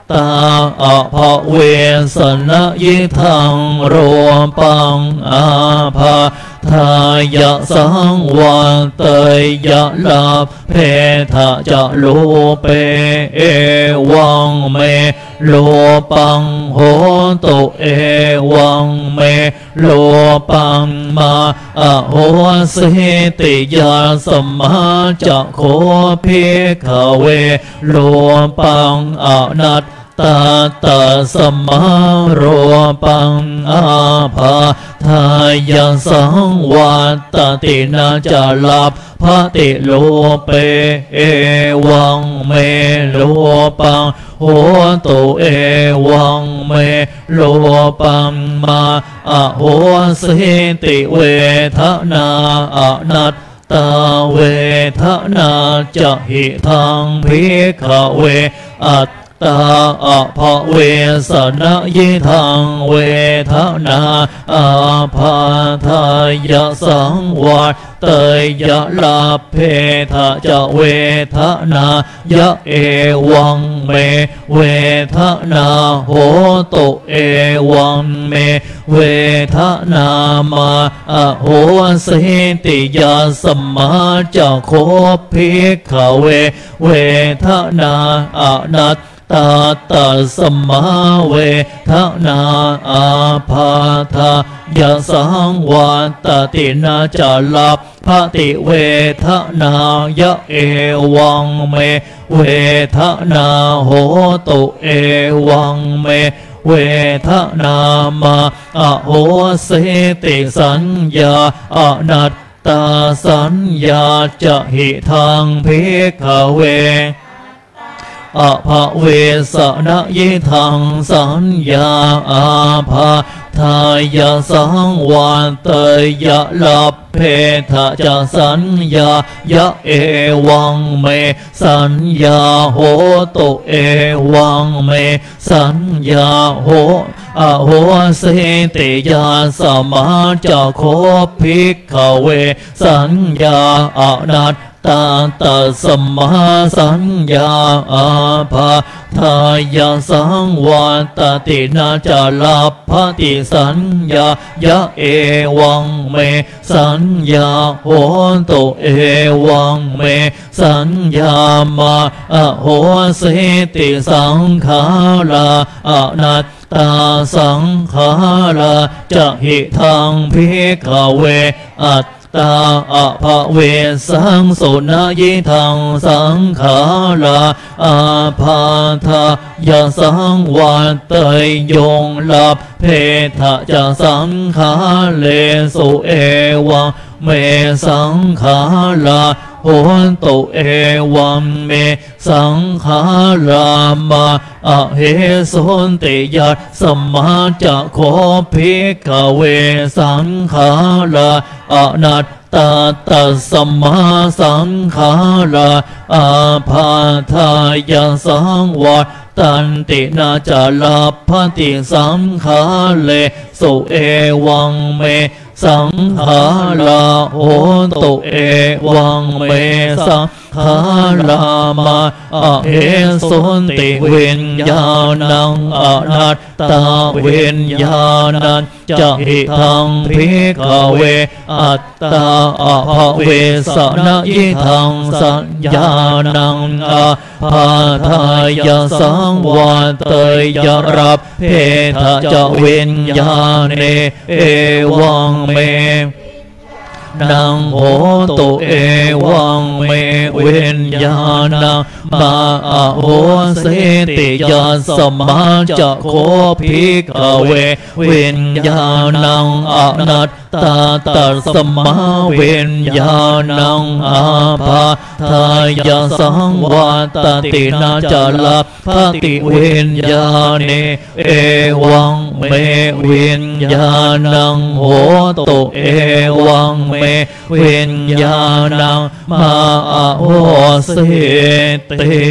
ตาอภเวสนยิทังโรปังอาภาทายะสังวันเตยะลาเพทะจะโลเปเอวังเมโลปังโหตุเอวังเมโลปังมาอโหสิติยาสมาจะโคภิกขเวโลปังอนัตตาตาสมาโรปังอาภาทายาสังวัตตินาจาลาภติโลเปเอวังเมโลปังโหตุเอวังเมโลปังมาอโหสิติเวทนาอนัตตาเวทนาจะหิทังภิกขเวอัตตาอภเวสนยิทังเวทนาอาภาทายะสังวาเตยะลาเพทะจะเวทนายะเอวังเมเวทนาโหตุเอวังเมเวทนามาอโหสิติยาสมาจะโคภิกขเวเวทนาอนัตตาตาสมาเวทนาอาภาทายาสังวัตตินาจาลาภติเวทนายะเอวังเมเวทนาโหตุเอวังเมเวทนามาอโหสิติสัญญาอนัตตาสัญญาจะหิทังภิกขเวอภเวสนยิทังสัญญาอาภาทายะสังวันเตยะลาเพทะจะสัญญายะเอวังเมสัญญาโหตุเอวังเมสัญญาโหอโหสิติยาสมาจะโคภิกขเวสัญญาอนัตตาตาสมาสัญญาอาภาทายาสังวัตตินาจาลาภติสัญญายะเอวังเมสัญญาโหตุเอวังเมสัญญามาอโหสิติสังขาราอนัตตาสังขาราจะหิทังภิกขเวอัตตาอภเวสังโสนยิทังสังขาราอาภาทายาสังวันเตยยงลาเพทะจะสังขาเลสุเอวังเมสังขาราโหตุเอวังเมสังขารามาอเหสุนติยาสมาจะโคภิกขเวสังขาราอนัตตาตัสสมาสังขาราอาภาทายาสังวัตตันตินาจาลาภติสังขาเลสุเอวังเมสังขาราโหตุเอวังเมสังขารามาอเหสุนติวิญญาณังอนัตตาวิญญาณังจะหิทังภิกขเวอัตตาอภเวสนยิทังสัญญาณังอาภาทายาสังวัตเตยรับเพทะจะวิญญาเนเอวังเมนังโหตุเอวังเมวิญญาณังมาอโหสิติยาสมาจะโคภิกขเววิญญาณังอนัตตาตัสสมาวิญญาณังอาภาทายาสังวัตตินาจาลาภติวิญญาเนเอวังเมวิญญาณังโหตุเอวังเมวิญญาณังมาอโหสิติ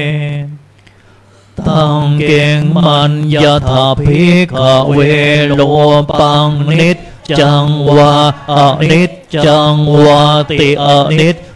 ตังเก่งมันยะถาภิกขเวโลปังนิจจังวาอนิจจังวาติอนิจ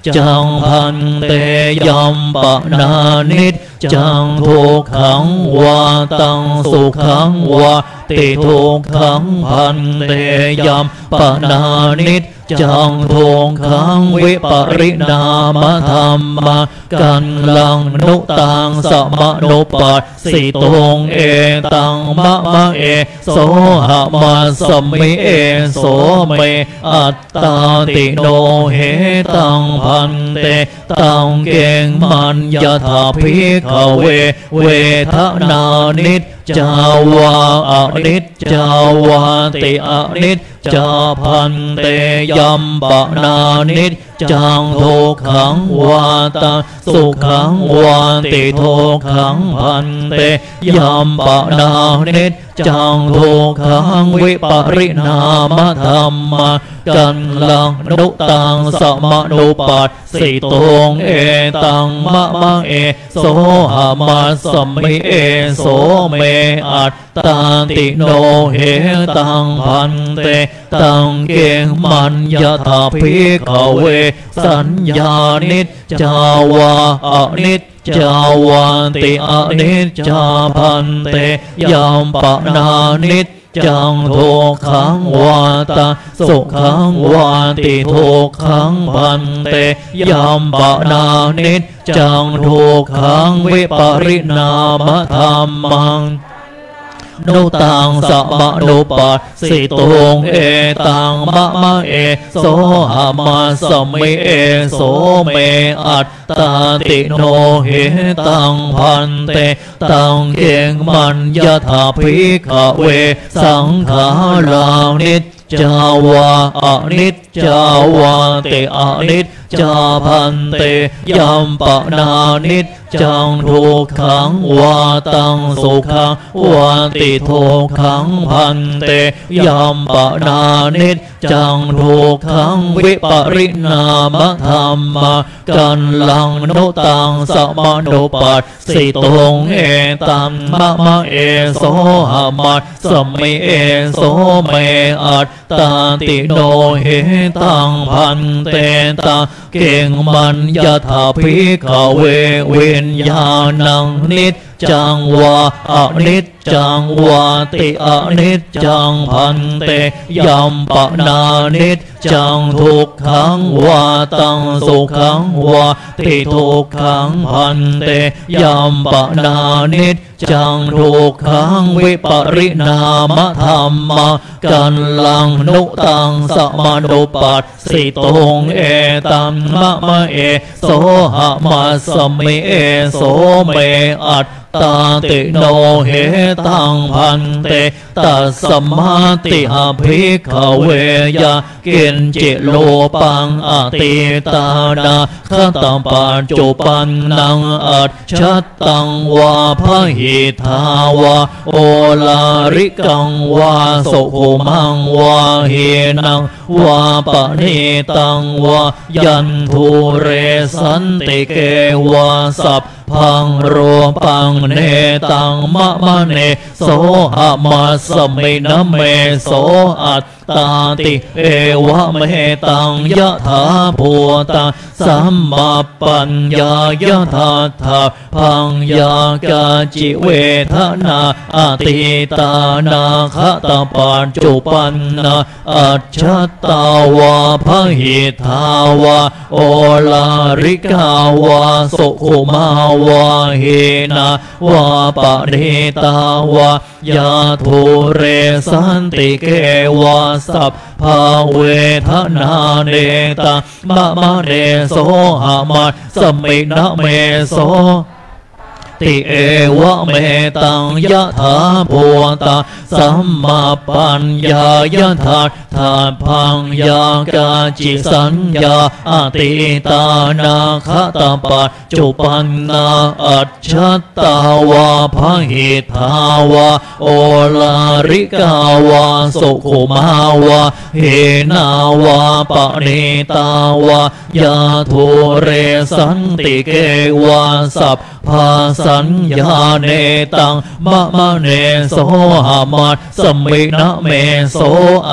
จังพันเตยัมปนานิจจังทุกขังวาตังสุขังวาติทุกขังพันเตยัมปนานิจจังทุกขังวิปริณามธรรมกันลังนุตังสมนุปัสสิตุงเอตังมะมะเอโสหะมาสมิเอโสเมอัตตาติโนเหตังพันเตตังเกงมันยถาภิกขเวเวทนานิจจาวาอนิจจาวาติอนิจจาพันเตยัมปนานิจจังทุกขังวาตังสุขังวาติทุกขังพันเตยัมปนานิจจังทุกขังวิปริณามธรรมกันลังนุตังสมนุปัสสิตุงเอตังมะมะเอโสหะมาสมิเอโสเมอัตตาติโนเหตังพันเตตังเกงมันยถาภิกขเวสัญญานิจจาวาอนิจจาวาติอนิจจาพันเตยัมปนานิจจังทุกขังวาตาสุขังวาติทุกขังพันเตยัมปนานิจจังทุกขังวิปริณามธรรมังนุตังสมนุปัสสิตุงเอตังมะมะเอโสหะมาสมิเอโสเมอัตตาติโนเหตังพันเตตังเกงมันยถาภิกขเวสังขารานิจจาวาอนิจจาวาติอนิจจาพันเตยัมปนานิจจังทุกขังวาตังสุขังวาติทุกขังพันเตยัมปนานิจจังทุกขังวิปริณามธรรมกันลังนุตังสมนุปัสสิตุงเอตังมะมะเอโสหะมาสมิเอโสเมอัตตาติโนเหตังพันเตตังเก่งมันยถาภิกขเววิญญาณังนิจจังวาอนิจจังวาติอนิจจังพันเตยัมปนานิจจังทุกขังวาตังสุขังวาติทุกขังพันเตยัมปนานิจจังทุกขังวิปริณามธรรมกันลังนุตังสมนุปัสสิตุงเอตัมมะมะเอโสหะมาสมิเอโสเมอัตตาติโนเหตังพันเตตัสสมาติหะภิกขเวยะกินจิโลปังอติตานาคตังปัจจุปันนังอัจฉัตตังวาพหิทาวาโอลาริกังวาสุขุมังวาเฮนังวาปะเนตังวายันทุเรสันติเกวาสัพพังโรปังเนตังมะมะเนโสหะมาสมินะเมโสอัตตาติเอวะเมตังยะถาภูตังสัมมาปัญญายะถาถาพังยากาจิเวทนาอติตานาคตาปัจจุปันนาอัจฉตาวาพหิทาวาโอลาริกาวาสุขุมาวาเฮนาวาปะเนตาวายาทุเรสันติเกวาสัพพาเวทนาเนตามะมะเนโสหะมาสมินะเมโสติเอวะเมตังยะถาภูตาสัมมาปัญญายะถาถาพังยากาจิสัญญาอติตานาคตาปัจจุปันนาอัจฉัตตาวาพหิทาวาโอลาริกาวาสุขุมาวาเฮนาวาปะเนตาวายาทุเรสันติเกวาสัพพาสัญญาเนตังมะมะเนโสหะมาสมินะเมโสอัต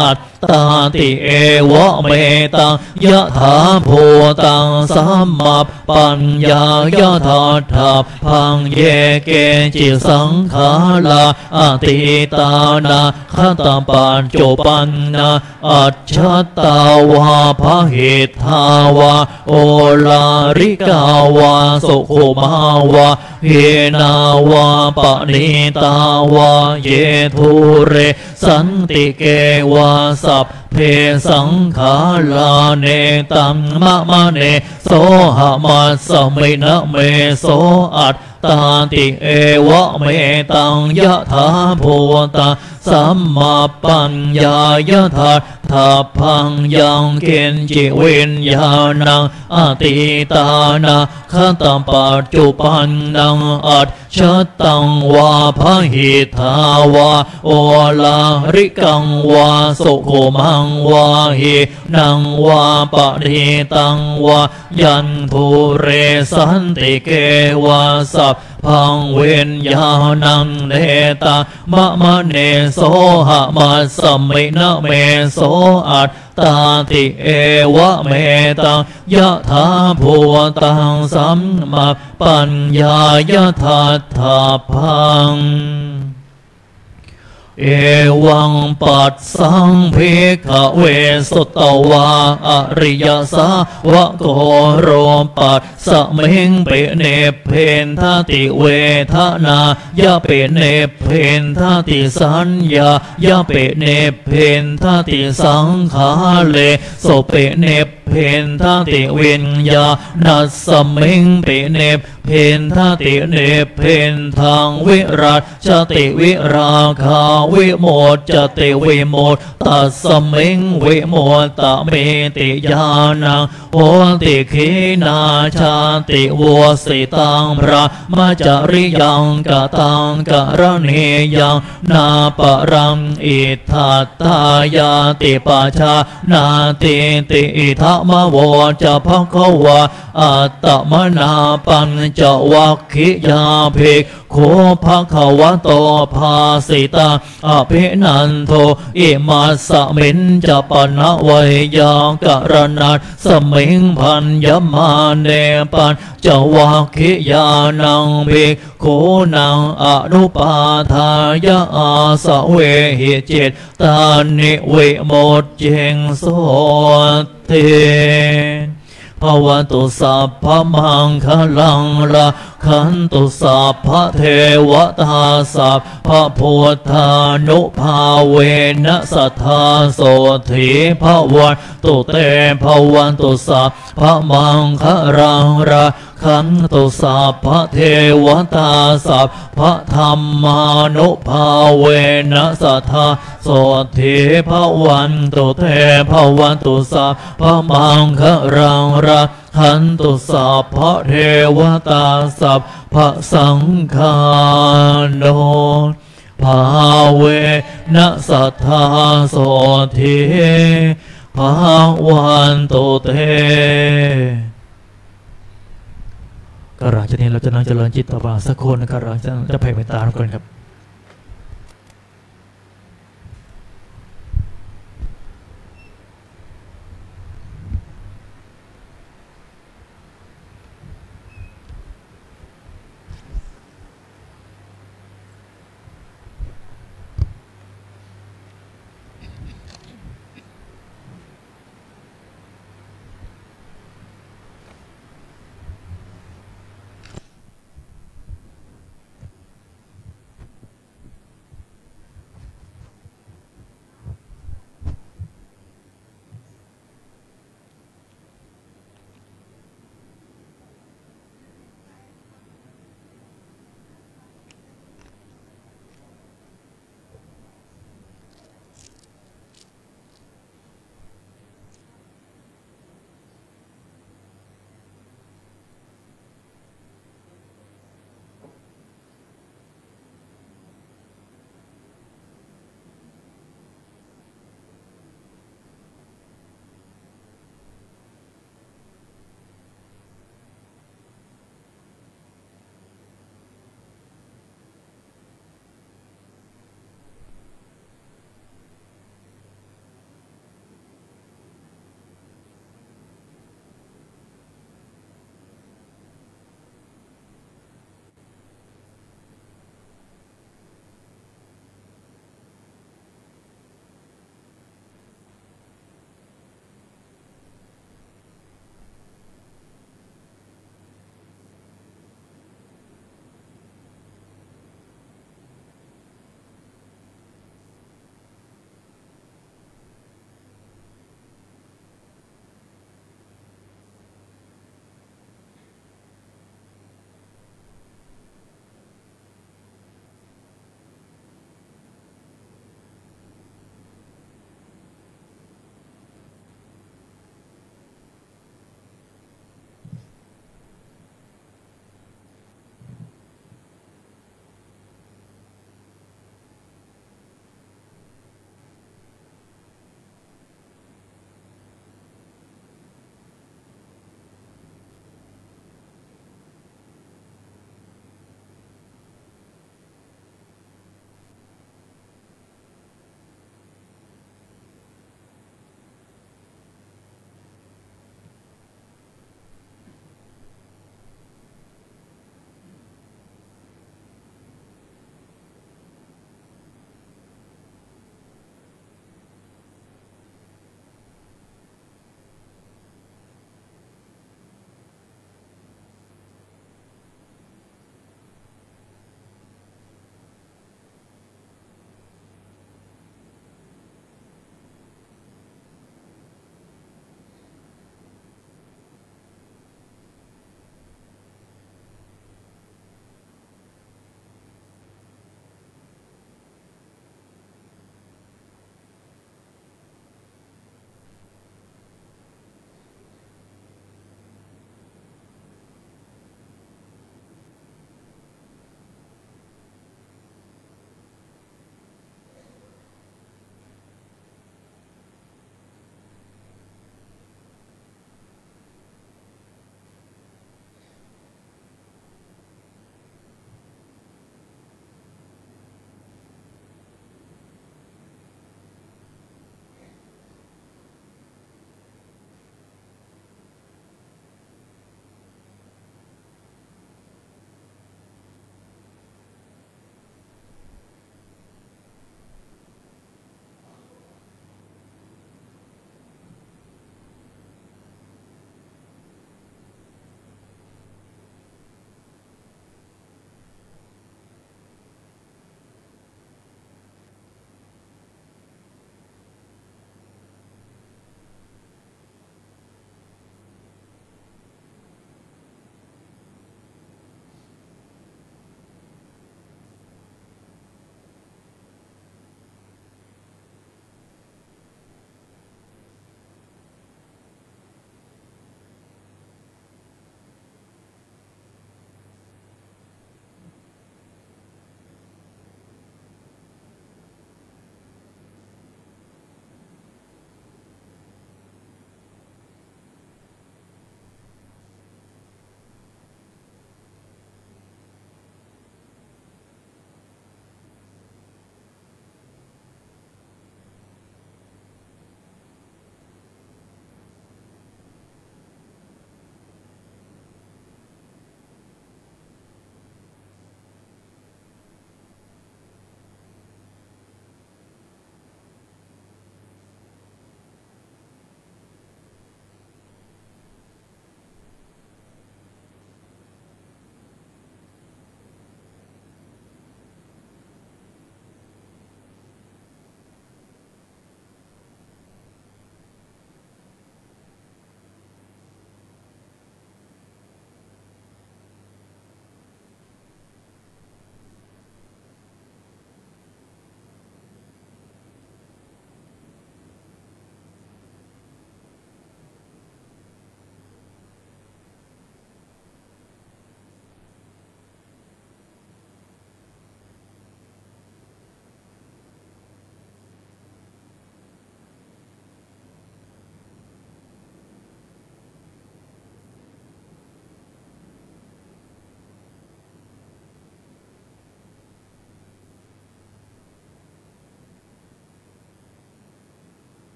ตาติเอวะเมตังยะถาภูตังสัมมาปัญญายะถาถาพังเยเกจิสังขาราอติตานาคตาปัจจุปันนาอัจฉตาวาภหิทาวาโอลาริกาวาสุขุมาวาเฮนาวาปณิตาวาเยทุเรสันติเกวาสัพเพสังขาลาเนตัมมะมะเนโสหะมัสสมินะเมโสอัตตาติเอวะเมตังยะถาภูตาสัมมาปัญญายะถาถาพังยังเกณจิวิญญาณังอติตานาคตัมปัจจุปันนังอัจฉตังวาภหิทาวาโอลาริกังวาสุโขมังวาหินังวาปะเทตังวายันทุเรสันติเกวาสัพพังเวนญาณังเนตามะมะเนโสหะมัสสมินะเมโสอัตตาติเอวะเมตังยะถาภูตังสัมมาปัญญายะถาถาพังเอวังปัสสังภิกขเวสุตวาอริยสาวะโกโรปัสสะเมงเปเนเพนทติเวทนายะเปเนเพนทติสัญญายะเปเนเพนทติสังขาเลโสเปเนเพนทติวิญญาณัสสะเมงเปเนเพนทติเนเพนทางวิรัตจติวิราคาวิโมตจติวิโมตตัสสมิงวิโมตตะเมติญาณังโหติขีนาชาติวสิตังพระมจริยังกตังกรณียังนาปรังอิทัตตายาติปัชานาติติอิทัมโวจะภควาอัตตมนาปัญจวัคคิยาภิกขุ ภควโตภาสิตาอภินันโทอิมาสมินจะปนะไวยากรณัสสมิงพันยมาเนปันจวัคคิยานังภิกขุนังอนุปาทายาอาสเวหิจิตตานิวิโมจเจงโสเทภวตุสัพพมังคลังละขันตุสัพพเทวตาสัพพพุทธานุภาเวนะสัทธาโสถีภวันตุเตภวันตุสัพพมังคลังละขันตุสัพพเทวตาสัพพธรรมานุภาเวนะสัทธาโสถีภวันตุเตภวันตุสัพพมังคลังละขันตุสัพพเทวตาสัพพสังฆาโนภาเวนะสัทธาโสถีภวันตุเตกระจะนี้เราจะนั่งเจริญจิตต่อไปสักคนนะครับเราจะจะแผ่เมตตาทุกคนครับ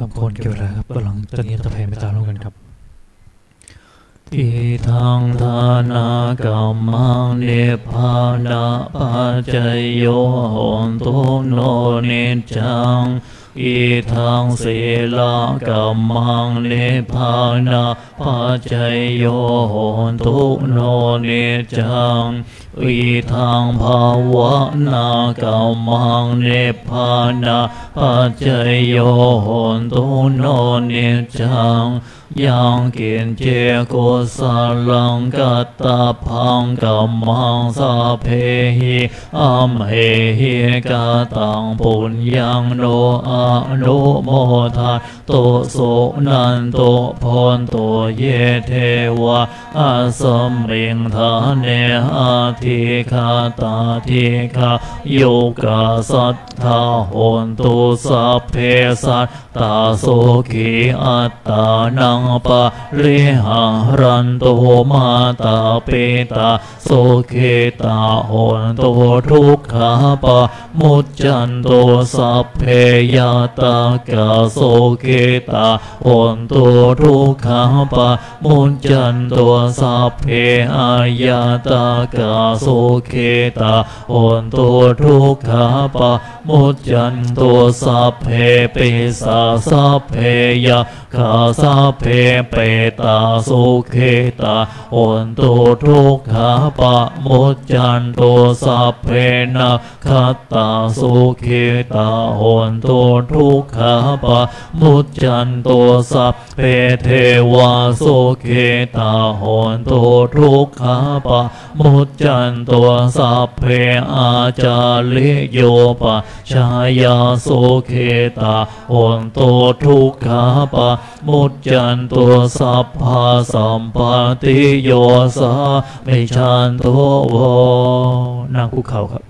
ควรเกี่ยวอะไรครับหลังจากนี้จะแผ่เมตตาร่วมกันครับอิทังทานากรรมังนิพพานะปัจจโยโหตุโนนิจจังอิทังศีลกัมมังนิพพานะปัจจโยโหตุโนนิจจังอิทังภาวนากัมมังนิพพานะปัจจโยโหตุโนนิจจังยังกินเจกุสลังกัตตาพังกัมมังสาเพหิอัมเหหิกาตังปุญญังโนอนุโมทาโตโสนันโตพรโตเยเทวะอาสมิงทาเนอาทิคาตาทิคาโยกาสัทธาโหนตุสัพเพสัตตาโสขีอัตตานังปะริหารันโตมาตาปิตาโสเขตาโหนโตทุกขาปะมุจจันโตสัพเพยาตากาโสเขตาโหนโตทุกขาปะมุจจันโตสัพเพอายาตากาโสเขตาโหนโตทุกขาปะมุจจันโตสัพเพปิสาสัพเพยาคาสัพเพเปตาสุเขตาโอนโตทุกขาปะมุจจันโตสัพเพนะคัตตาสุเขตาโอนโตทุกขาปะมุจจันโตสัพเพเทวาสุเขตาโอนโตทุกขาปะมุจจันโตสัพเพอาจาริโยปะชายาสุเขตาโอนโตทุกขาปะมุจจันโตสัพพะสัมปติโยสามิชันโตโวนั่งคุกเข่าครับ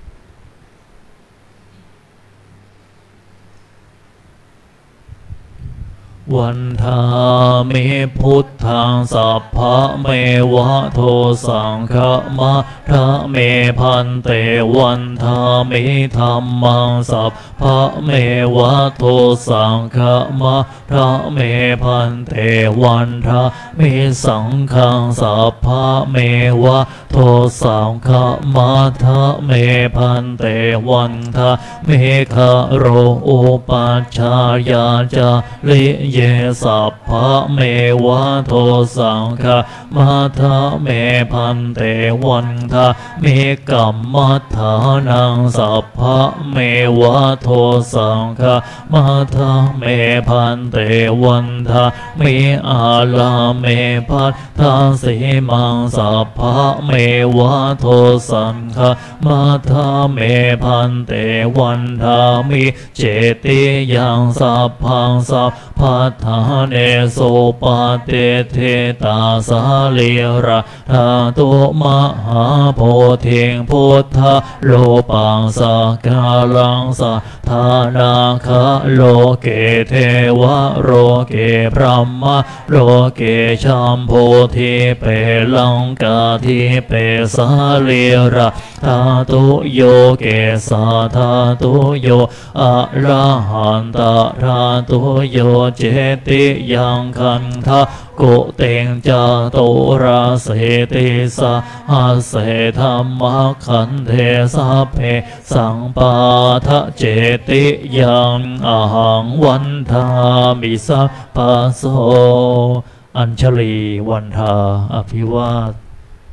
วันทามิพุทธังสัพพะเมวะโทสังฆมะทะเมพันเตวันทามิธัมมังสัพพะเมวะโทสังฆมะทะเมพันเตวันทามิสังฆังสัพพะเมวะโทสังฆมะทะเมพันเตวันทามิคาโรอุปัชฌายาจาริเยสัพพะเมวะโทสังฆมาทะเมพันเตวันทาเมกัมมัฏฐานังสัพพะเมวะโทสังฆมาทะเมพันเตวันทาเมอาลาเมพัทธาสีมังสัพพะเมวะโทสังฆมาทะเมพันเตวันทามิเจติยังสัพพังสัพพัทธาเนโสปาเตเทตาสาลีระธาตุมหาโพธิงพุทธโลปังสักกาลังสัทธานาคะโลเกเทวะโรเกพรหมโลเกชัมโพธิเปลังกาทิเปสาลีระธาตุโยเกสาธาตุโยอะระหันตะธาตุโยเจติยังคันทะโกเตงจาโตราเสติสาหัสเสธรรมขันเทสาเพสังปาทะเจติยังอหังวันทามิสัพพะโสอัญชลีวันทาอภิวาท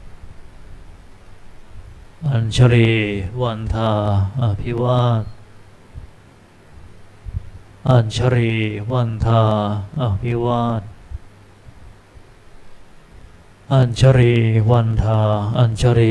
อัญชลีวันทาอภิวาทอัญชลีวันทาอภิวาทอัญชลีวันทาอัญชลี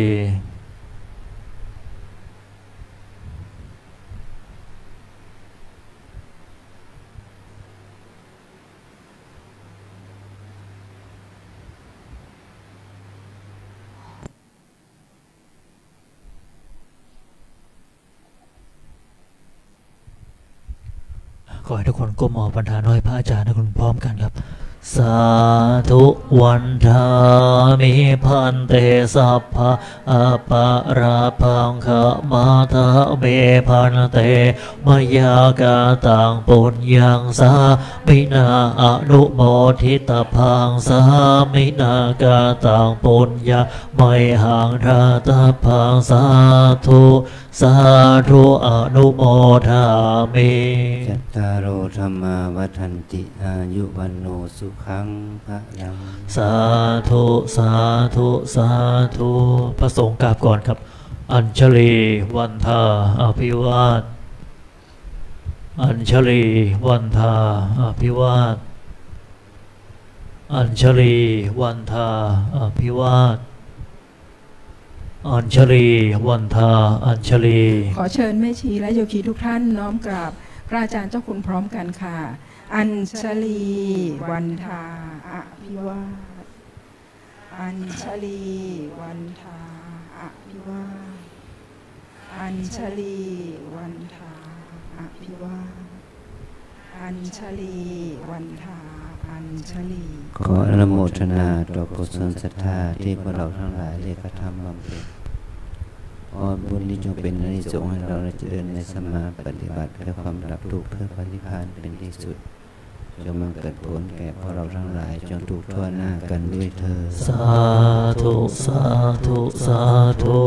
ขอให้ทุกคนก้มหมอบประทานห้อยพระอาจารย์นะคุณพร้อมกันครับสาธุวันทามิพันเตสัพพะอาปาราพังคะมาทาเมพันเตมยากาตังปุญญังสามินาอนุโมทิตพังสามินากาตังปุญญาไมหังทาตพังสาธุสาธุอนุโมทามิจัตตารโอธรรมาวัฏันติอายุวันโนสุขังพระลังสาธุสาธุสาธุพระสงฆ์กราบก่อนครับอัญชลีวันทาอภิวาทอัญชลีวันทาอภิวาทอัญชลีวันทาอภิวาทอัญชลีวันทาอัญชลีขอเชิญแม่ชีและโยคีทุกท่านน้อมกราบพระอาจารย์เจ้าคุณพร้อมกันค่ะอัญชลีวันทาอภิวาทอัญชลีวันทาอภิวาทอัญชลีวันทาอภิวาทอัญชลีวันทาอัญชลีขออนุโมทนาต่อกุศลศรัทธาที่พวกเราทั้งหลายได้กระทำบำเพ็ญขอบุญนี้จงเป็นอานิสงส์ให้เราได้เจริญในสมาปฏิบัติเพื่อความดับทุกข์เพื่อพระนิพพานเป็นที่สุดจงมาเกิดผลแก่พวกเราทั้งหลายจงทุกข์ทั่วหน้ากันด้วยเธอสาธุสาธุสาธุ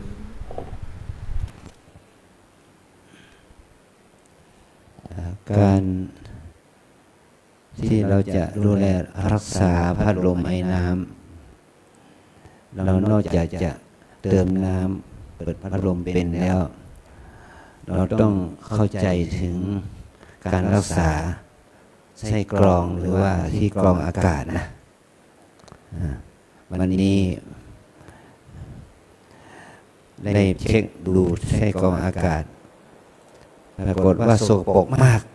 การที่เราจะดูแลรักษาพัดลมไอ้น้ำเรานอกจากจะเติมน้ำเปิดพัดลมเป็นแล้วเราต้องเข้าใจถึงการรักษาไส้กรองหรือว่าที่กรองอากาศนะวันนี้ได้เช็คดูไส้กรองอากาศปรากฏว่าสกปรกมาก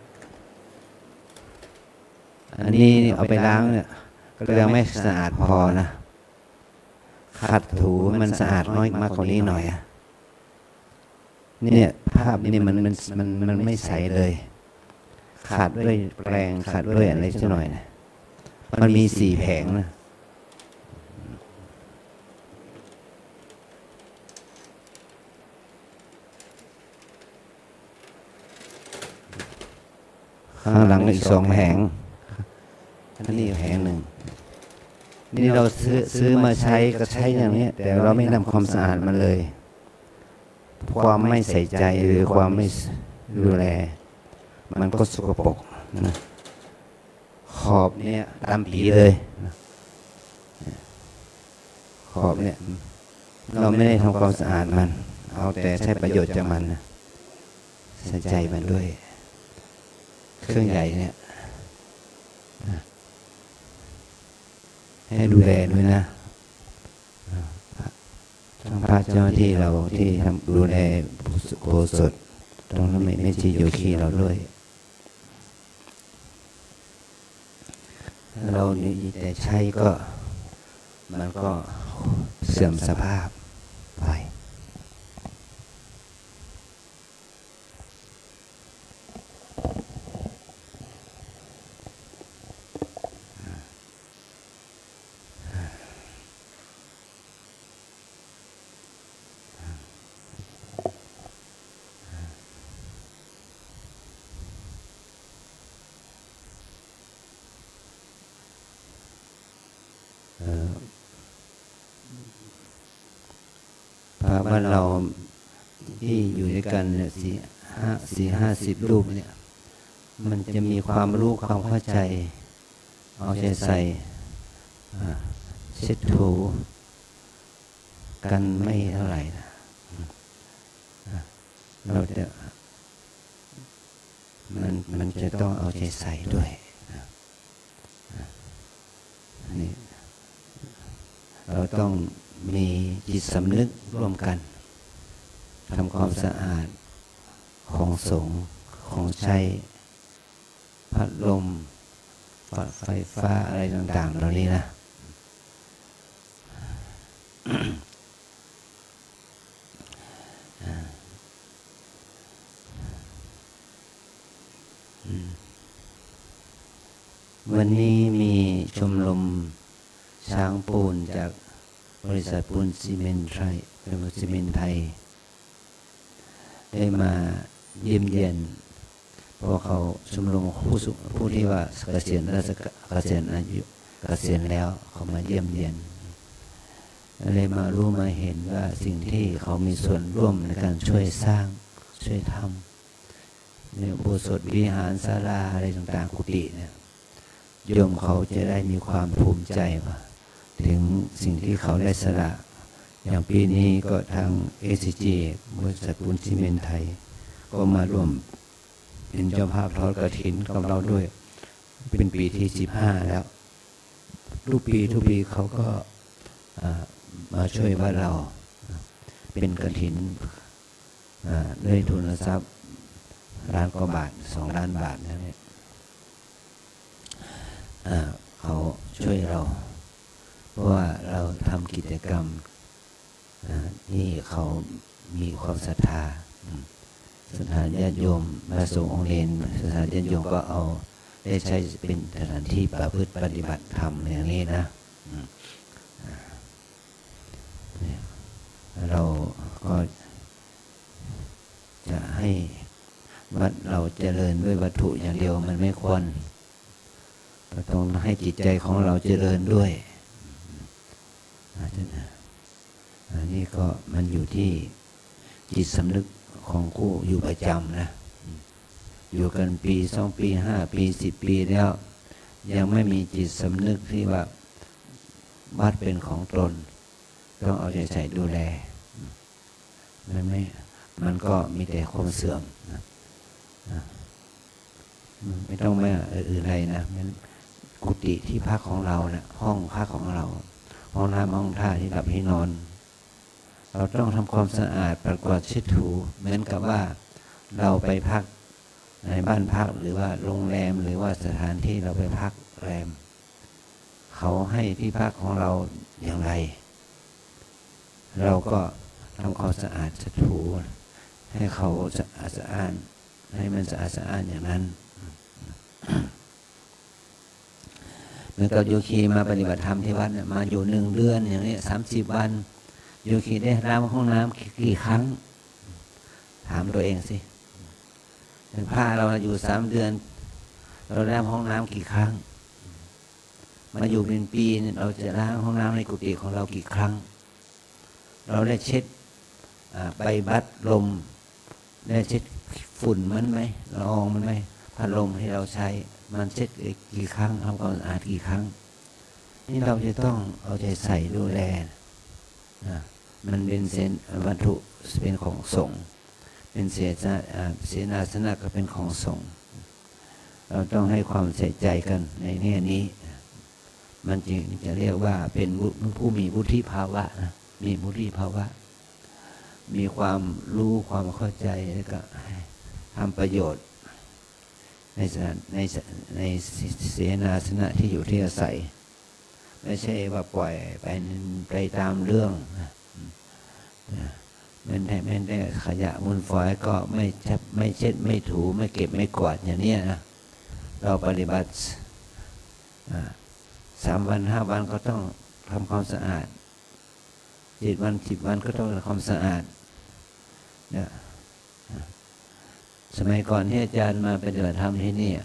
อันนี้เอาไปล้างเนี่ยก็ยังไม่สะอาดพอนะขัดถูมันสะอาดน้อยมากกว่านี้หน่อยเนี่ยภาพนี่มันมันมันมันไม่ใสเลยขัดด้วยแปรงขัดด้วยอะไรสักหน่อยนะมันมีสี่แผงนะข้างหลังอีกสองแผงอันนี้แผงหนึ่งนี่เราซื้อซื้อมาใช้ก็ใช้อย่างนี้แต่เราไม่ทำความสะอาดมันเลยความไม่ใส่ใจหรือความไม่ดูแลมันก็สกปรกนะขอบเนี่ยดำปีเลยขอบเนี่ยเราไม่ได้ทำความสะอาดมันเอาแต่ใช้ประโยชน์จากมันนะใส่ใจมันด้วยเครื่องใหญ่เนี่ยให้ดูแลด้วยนะทั้งพระเจ้าที่เราที่ทำดูแลโบสถ์ต้องทำไม่ชีโยคีเราด้วยเรานี่แต่ใช้ก็มันก็เสื่อมสภาพไปว่าเราที่อยู่ด้วยกันเนี่ยสี่ห้าสี่ห้าสิบรูปเนี่ยมันจะมีความรู้ความเข้าใจเอาใจใส่เช็ดถูกันไม่เท่าไหร่นะเราจะมันมันจะต้องเอาใจใส่ด้วยนี่เราต้องมีจิตสำนึกร่วมกันทำความสะอาดของสงฆ์ของใช้พัดลมไฟฟ้าอะไรต่างๆเหล่านี้นะวันนี้มีชมรมช้างปูนจากบริษัทปูนซีเมนต์ไทยเป็นซีเมนต์ไทยได้มาเยี่ยมเยียนเพราะเขาชมรมผู้สูงผู้ที่ว่าเกษียณราชการเกษียณอายุเกษียณแล้วเขามาเยี่ยมเยียนเลยมารู้มาเห็นว่าสิ่งที่เขามีส่วนร่วมในการช่วยสร้างช่วยทำในอุโบสถวิหารศาลาอะไรต่างๆกุฏิเนี่ยโยมเขาจะได้มีความภูมิใจว่าถึงสิ่งที่เขาได้สละอย่างปีนี้ก็ทาง เอ ซี จี บริษัทปูนซีเมนต์ไทยก็มาร่วมเป็นเจ้าภาพทอดกฐินกับเราด้วยเป็นปีที่สิบห้าแล้วทุกปีทุกปีเขาก็มาช่วยว่าเราเป็นกฐินด้วยทุนทรัพย์ล้านกว่าบาทสองล้านบาทนะเนี่ยเขาช่วยเราเพราะว่าเราทำกิจกรรมที่เขามีความศรัทธาสถานญาติโยมมาส่งองค์เนรสถานญาติโยมก็เอาได้ใช้เป็นสถานที่ประพฤติปฏิบัติธรรมอย่างนี้นะเราก็จะให้วัดเราเจริญด้วยวัตถุอย่างเดียวมันไม่ควรเราต้องให้จิตใจของเราเจริญด้วยอันนี้ก็มันอยู่ที่จิตสำนึกของผู้อยู่ประจำนะอยู่กันปีสองปีห้าปีสิบปีแล้วยังไม่มีจิตสำนึกที่ว่าวัดเป็นของตนต้องเอาใจใส่ดูแลมันไม่มันก็มีแต่ความเสื่อมนะไม่ต้องไม่อื่นใดนะมันกุฏิที่พักของเรานะห้องพักของเราห้องน้ำห้องท่าที่หลับที่นอนเราต้องทำความสะอาดปัดกวาดเช็ดถูเหมือนกับว่าเราไปพักในบ้านพักหรือว่าโรงแรมหรือว่าสถานที่เราไปพักแรมเขาให้ที่พักของเราอย่างไรเราก็ทำความสะอาดเช็ดถูให้เขาสะอาดสะอ้านให้มันสะอาดสะอ้านอย่างนั้นเหมือนกับโยคีมาปฏิบัติธรรมที่วัดเนี่ยมาอยู่หนึ่งเดือนอย่างนี้สามสิบวันโยคีได้ล้างห้องน้ำกี่ครั้งถามตัวเองสิเป็นพระเราอยู่สามเดือนเราล้างห้องน้ำกี่ครั้งมาอยู่เป็นปีเราจะล้างห้องน้ำในกุฏิของเรากี่ครั้งเราได้เช็ดใบบัดลมได้เช็ดฝุ่นมันไหมละอองมันไหมพัดลมที่เราใช้มันเช็ดกี่ครั้งทำความสะอาดกี่ครั้งนี่เราจะต้องเอาใจใส่ดูแลนะมันเป็นเศษวัตถุเป็นของสงฆ์เป็นเศษเสนาสนะก็เป็นของสงฆ์เราต้องให้ความใส่ใจกันในแง่นี้มันจึงจะเรียกว่าเป็นผู้มีวุฒิภาวะนะมีวุฒิภาวะมีความรู้ความเข้าใจแล้วก็ทำประโยชน์ในในในเสนาสนะที่อยู่ที่อาศัยไม่ใช่ว่าปล่อยไปไปตามเรื่องมันได้ไม่ได้ขยะมูลฝอยก็ไม่ชับไม่เช็ดไม่ถูไม่เก็บไม่กวาดอย่างนี้นะเราปฏิบัติสามวันห้าวันก็ต้องทำความสะอาดเจ็ดวันสิบวันก็ต้องทำความสะอาดเนี่ยสมัยก่อนที่อาจารย์มาปฏิบัติธรรมที่นี่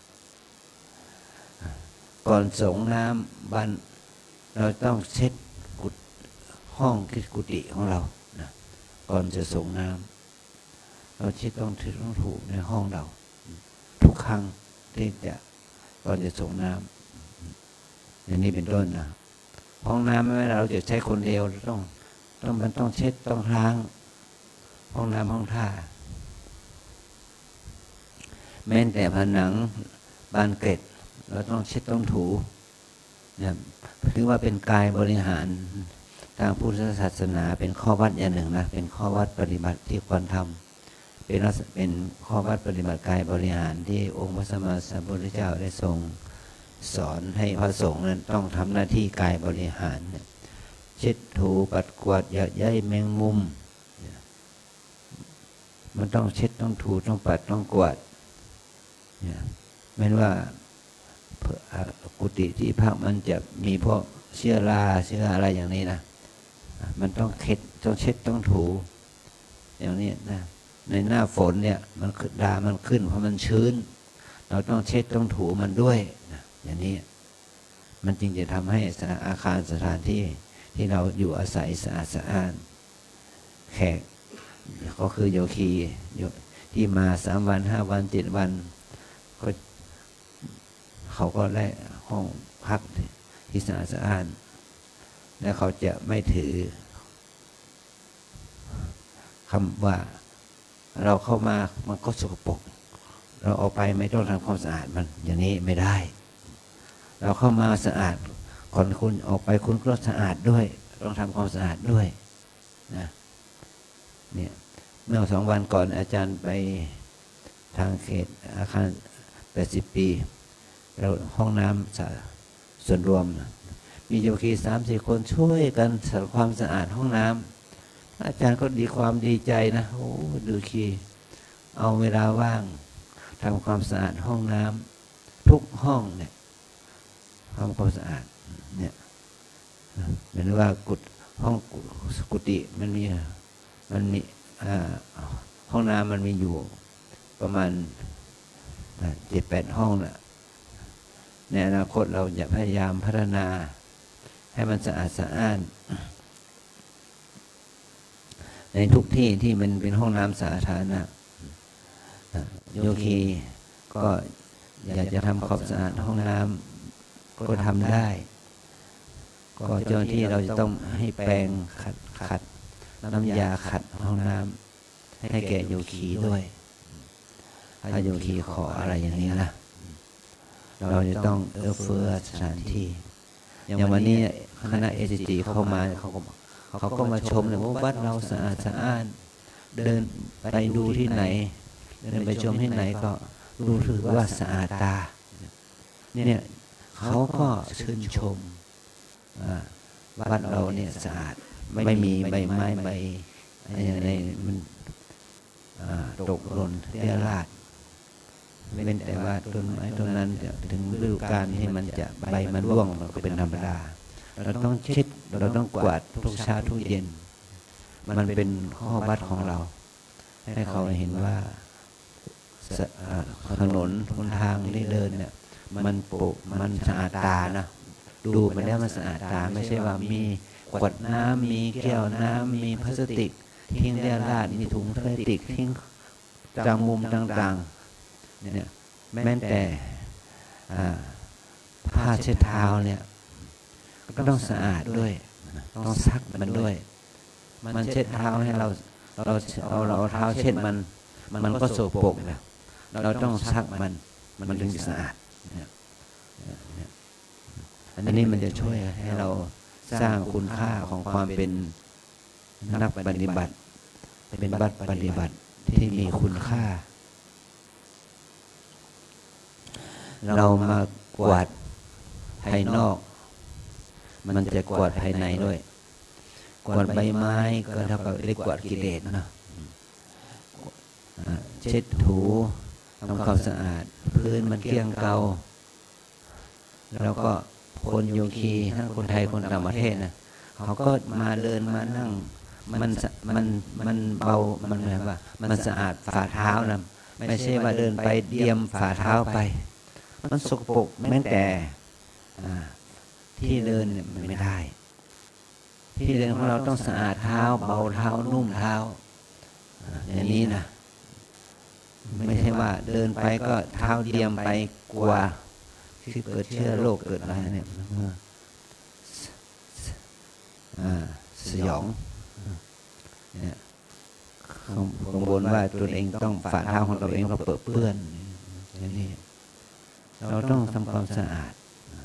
ก่อนสงน้ำบันเราต้องเช็ดกุฏิห้องที่กุฏิของเรานะก่อนจะสงน้ำเราเช็ดต้องถือต้องถูในห้องเราทุกครั้งที่จะก่อนจะสงน้ำอย่างนี้เป็นต้นนะห้องน้ำไม่ว่าเราจะใช้คนเดียวต้องต้องมันต้องเช็ดต้องล้างห้องน้ำห้องท่าแม้แต่ผนังบานเกล็ดเราต้องเช็ดต้องถูเนี่ยถือว่าเป็นกายบริหารทางพุทธศาสนาเป็นข้อวัดอย่างหนึ่งนะเป็นข้อวัดปฏิบัติที่ควรทำเป็นเป็นข้อวัดปฏิบัติกายบริหารที่องค์พระสัมมาสัมพุทธเจ้าได้ทรงสอนให้พระสงฆ์นั้นต้องทำหน้าที่กายบริหารเช็ดถูปัดกวาดหยาดใยแมงมุมมันต้องเช็ดต้องถูต้องปัดต้องกวาดแม้ว่ากุฏิที่พักมันจะมีพวกเชื้อราเชื้ออะไรอย่างนี้นะมันต้องเช็ดต้องเช็ดต้องถูอย่างนี้นะในหน้าฝนเนี่ยมันดามันขึ้นเพราะมันชื้นเราต้องเช็ดต้องถูมันด้วยนะอย่างนี้มันจึงจะทำให้อาคารสถานที่ที่เราอยู่อาศัยสะอาดสะอ้านแขกก็คือโยคีที่มาสามวันห้าวันเจ็ดวันก็เขาก็ได้ห้องพักที่สะอาดสะอ้านและเขาจะไม่ถือคำว่าเราเข้ามามันก็สกปรกเราออกไปไม่ต้องทำความสะอาดมันอย่างนี้ไม่ได้เราเข้ามาสะอาดก่อนคุณออกไปคุณก็สะอาดด้วยต้องทำความสะอาดด้วยนะเนี่ยเมื่อสองวันก่อนอาจารย์ไปทางเขตอาคารแปดสิบปีเราห้องน้ำส่วนรวมมีโยคีสามสี่คนช่วยกันทำความสะอาดห้องน้ำอาจารย์ก็ดีความดีใจนะโอ้ดูคีเอาเวลาว่างทำความสะอาดห้องน้ำทุกห้องเนี่ยทำความสะอาดเนี่ยเหมือนว่ากุฏห้องกุฏิมันมีมันมีห้องน้ำมันมีอยู่ประมาณเจ็ดแปดห้องน่ะในอนาคตเราจะพยายามพัฒนาให้มันสะอาดสะอ้านในทุกที่ที่มันเป็นห้องน้ำสาธารณะโยคีก็อยากจะทำความสะอาดห้องน้ำก็ทำได้ก็เจ้าที่เราจะต้องให้แปรงขัดขัดน้ำยาขัดห้องน้ำให้แก่โยคีด้วยถ้าโยคีขออะไรอย่างนี้นะเราจะต้องเอื้อเฟื้อสถานที่อย่างวันนี้คณะเอจิจีเข้ามาเขาก็เขาก็มาชมเลยว่าวัดเราสะอาดสะอ้านเดินไปดูที่ไหนเดินไปชมที่ไหนก็รู้สึกว่าสะอาดตาเนี่ยเขาก็ชื่นชมวัดเราเนี่ยสะอาดไม่มีใบไม้ใบอะไรมันตกหล่นเรี่ยราดเว้นแต่ว่าต้นไม้ต้นนั้นถึงฤดูกาลที่มันจะใบมันร่วงมันก็เป็นธรรมดาเราต้องเช็ดเราต้องกวาดทุกเช้าทุกเย็นมันเป็นข้อวัดของเราให้เขาเห็นว่าถนนหนทางที่เดินเนี่ยมันโปร่งมันสะอาดตานะดูไปแล้วมันสะอาดตาไม่ใช่ว่ามีขวดน้ำมีแก้วน้ำมีพลาสติกทิ้งเรี่ยราดมีถุงพลาสติกทิ้งตามมุมต่างๆเนี่ยแม้แต่ผ้าเช็ดเท้าเนี่ยก็ต้องสะอาดด้วยต้องซักมันด้วยมันเช็ดเท้าให้เราเราเอาเราเท้าเช็ดมันมันก็โสโครกแล้วเราต้องซักมันมันถึงจะสะอาดอันนี้มันจะช่วยให้เราสร้างคุณค่าของความเป็นนักปฏิบัติเป็นบัตรปฏิบัติที่มีคุณค่าเรามากวาดภายนอกมันจะกวาดภายในด้วยกวาดใบไม้ก็เท่ากับได้กวาดกิเลสนะเช็ดถูทำความสะอาดพื้นมันเกลี้ยงเกลาแล้วก็คนโยคีทั้งคนไทยคนต่างประเทศนะเขาก็มาเดินมานั่งมันมันมันเบามันแบบว่ามันสะอาดฝ่าเท้านะไม่ใช่ว่าเดินไปเดียมฝ่าเท้าไปมันสกปรกแม้แต่ที่เดินเนี่ยมันไม่ได้ที่เดินของเราต้องสะอาดเท้าเบาเท้านุ่มเท้าอย่างนี้นะไม่ใช่ว่าเดินไปก็เท้าเดียมไปกลัวที่เกิดเชื้อโรคเกิดอะไรเนี่ยสยองเนี่ยกังวลว่าตัวเองต้องฝ่าเท้าของเราเองเราเปื้อนอย่างนี้เราต้องทำความสะอาด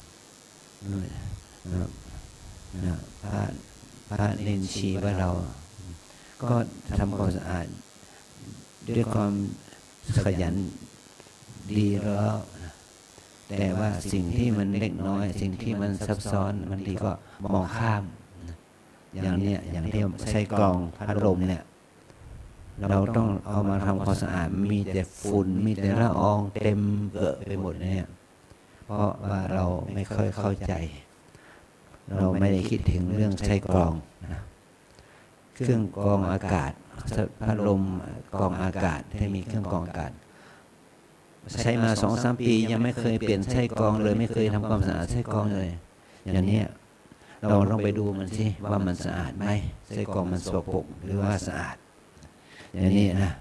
พระพระเนนชีว่าเราก็ทำความสะอาดด้วยความขยันดีแล้วแต่ว่าสิ่งที่มันเล็กน้อยสิ่งที่มันซับซ้อนมันดีก็มองข้ามอย่างเนี้ยอย่างที่ใช้กรองพัดลมเนี่ยเราต้องเอามาทำความสะอาดมีแต่ฝุ่นมีแต่ละอองเต็มเกอะไปหมดเนี่ยเพราะว่าเราไม่ค่อยเข้าใจเราไม่ได้คิดถึงเรื่องใช้กรองนะเครื่องกรองอากาศพัดลมกรองอากาศที่มีเครื่องกรองอากาศใช้มาสองสามปียังไม่เคยเปลี่ยนใช้กรองเลยไม่เคยทำความสะอาดใช้กรองเลยอย่างนี้เราลองไปดูมันสิว่ามันสะอาดไหมใช้กรองมันสกปรกหรือว่าสะอาดอย่างนี้นะ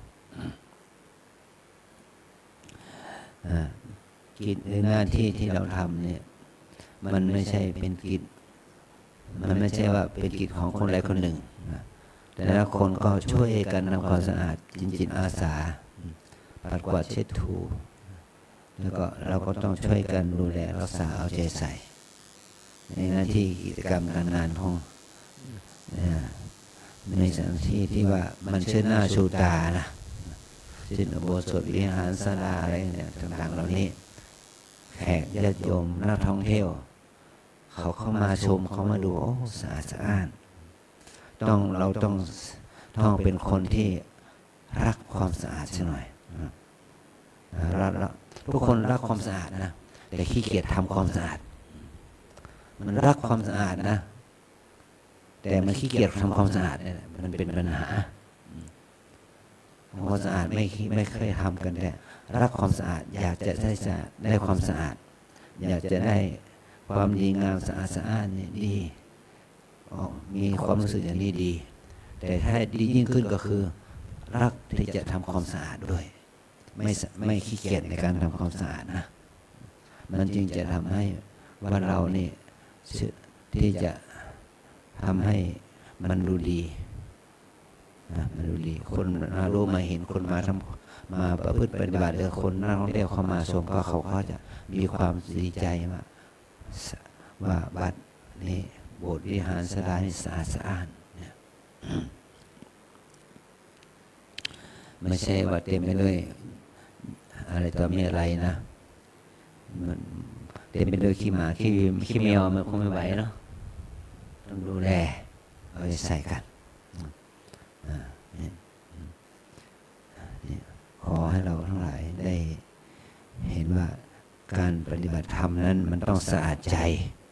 กิจหรือหน้าที่ที่เราทำเนี่ยมันไม่ใช่เป็นกิจมันไม่ใช่ว่าเป็นกิจของคนใดคนหนึ่งนะแต่ละคนก็ช่วยกันทำความสะอาดจิตจิตอาสาปัดกวาดเช็ดถูแล้วก็เราก็ต้องช่วยกันดูแลรักษาเอาใจใส่ในหน้าที่กิจกรรมการงานของในสถานที่ที่ว่ามันเชิดหน้าชูตานะเช่นอุโบสถวิหารศาลาอะไรเนี่ยต่างๆเหล่านี้แขกญาติโยมนักท่องเที่ยวเขาเข้ามาชมเขามาดูโอ้สะอาดสะอ้านต้องเราต้องต้องเป็นคนที่รักความสะอาดสักหน่อยรักทุกคนรักความสะอาดนะแต่ขี้เกียจทำความสะอาดมันรักความสะอาดนะแต่มันขี้เกียจทำความสะอาดเนี่ยมันเป็นปัญหาความสะอาดไม่ไม่เคยทำกันแต่รักความสะอาดอยากจะได้สะอาดได้ความสะอาดอยากจะได้ความดีงามสะอาดสะอ้านเนี่ยดีมีความรู้สึกอย่างนี้ดีแต่ถ้าดียิ่งขึ้นก็คือรักที่จะทำความสะอาดด้วยไม่ไม่ขี้เกียจในการทำความสะอาดนะมันจึงจะทำให้ว่าเรานี่ที่จะทำให้มันดูดีนะมันดูดีคนมารู้มาเห็นคนมาทำมาประพฤติปฏิบัติเออคนนักท่องเที่ยวเข้ามาชมก็เขาก็จะมีความดีใจว่าว่าบัดนี้โบสถ์วิหารศาลานี่สะอาดสะอ้านเนี่ยไม่ใช่ว่าเต็มไปด้วยอะไรต่อมีอะไรนะมันเต็มไปด้วยขี้หมาขี้ขี้แมวมันคงไม่ไหวเนาะต้องดูแลเอาใจใส่กันขอให้เราทั้งหลายได้เห็นว่าการปฏิบัติธรรมนั้นมันต้องสะอาดใจ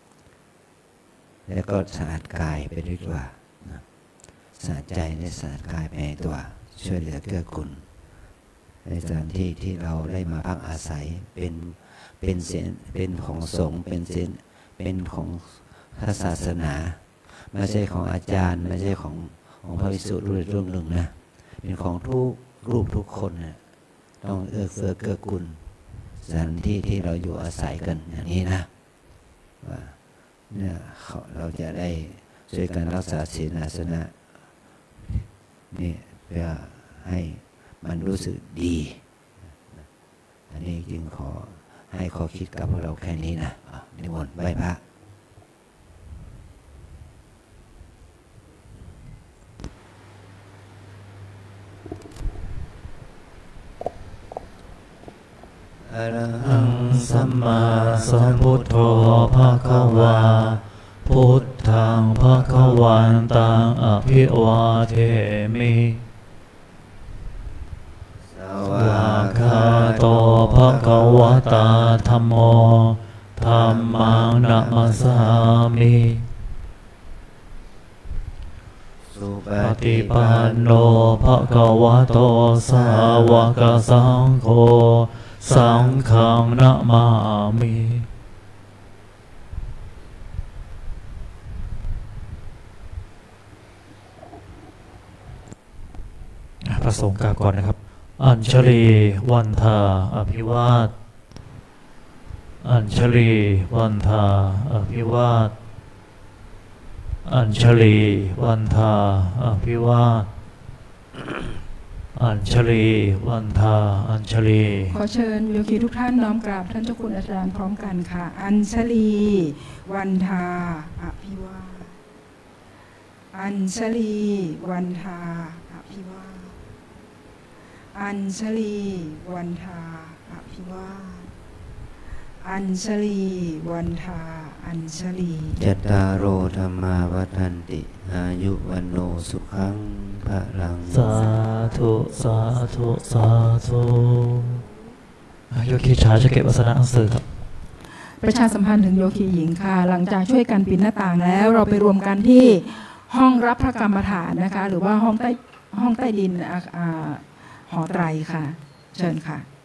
แล้วก็สะอาดกายไปด้วยตัวสะอาดใจและสะอาดกายไปในตัวช่วยเหลือเกื้อกูลในสถานที่ที่เราได้มาพักอาศัยเป็นเป็นเศียรเป็นของสงฆ์เป็นเศียรเป็นของพระศาสนาไม่ใช่ของอาจารย์ไม่ใช่ของของพระภิกษุรูปรุ่นหนึ่งนะเป็นของทุกรูปทุกคนนะต้องเอื้อเฟื้อเกื้อกูลสถานที่ที่เราอยู่อาศัยกันอย่างนี้นะว่าเนี่ยเราจะได้ช่วยกันรักษาศีลอาสนะนี่เพื่อให้มันรู้สึกดีอันนี้จึงขอให้ขอคิดกับพวกเราแค่นี้นะนิมนต์ไหว้พระอะระหังสัมมาสัมพุทโธภคะวาพุทธังภคะวันตังอภิวาเทมิสวากขาโตภคะวตาธัมโมธัมมังนะมัสสามิสุปฏิปันโนภคะวะโตสาวกสังโฆสังฆังนะมามิพระสงฆ์กล่าวก่อนนะครับอัญชลีวันทาอภิวาทอัญชลีวันทาอภิวาทอัญชลีวันทาอภิวาทอัญชลีวันทาอัญชลีขอเชิญโยคีทุกท่านน้อมกราบท่านเจ้าคุณอาจารย์พร้อมกันค่ะอัญชลีวันทาอภิวาทอัญชลีวันทาอภิวาทอัญชลีวันทาอภิวาทอัญชลีวันทาอัญชลีจัตตารโอธรรมาวัฏันติอายุวันโนสุขังพลังสาธุสาธุสาธุโยคีชาจะเก็บอาสนะหนังสือครับประชาสัมพันธ์ถึงโยคีหญิงค่ะหลังจากช่วยกันปิดหน้าต่างแล้วเราไปรวมกันที่ห้องรับพระกรรมฐานนะคะหรือว่าห้องใต้ห้องใต้ดินหอไตรค่ะเชิญค่ะ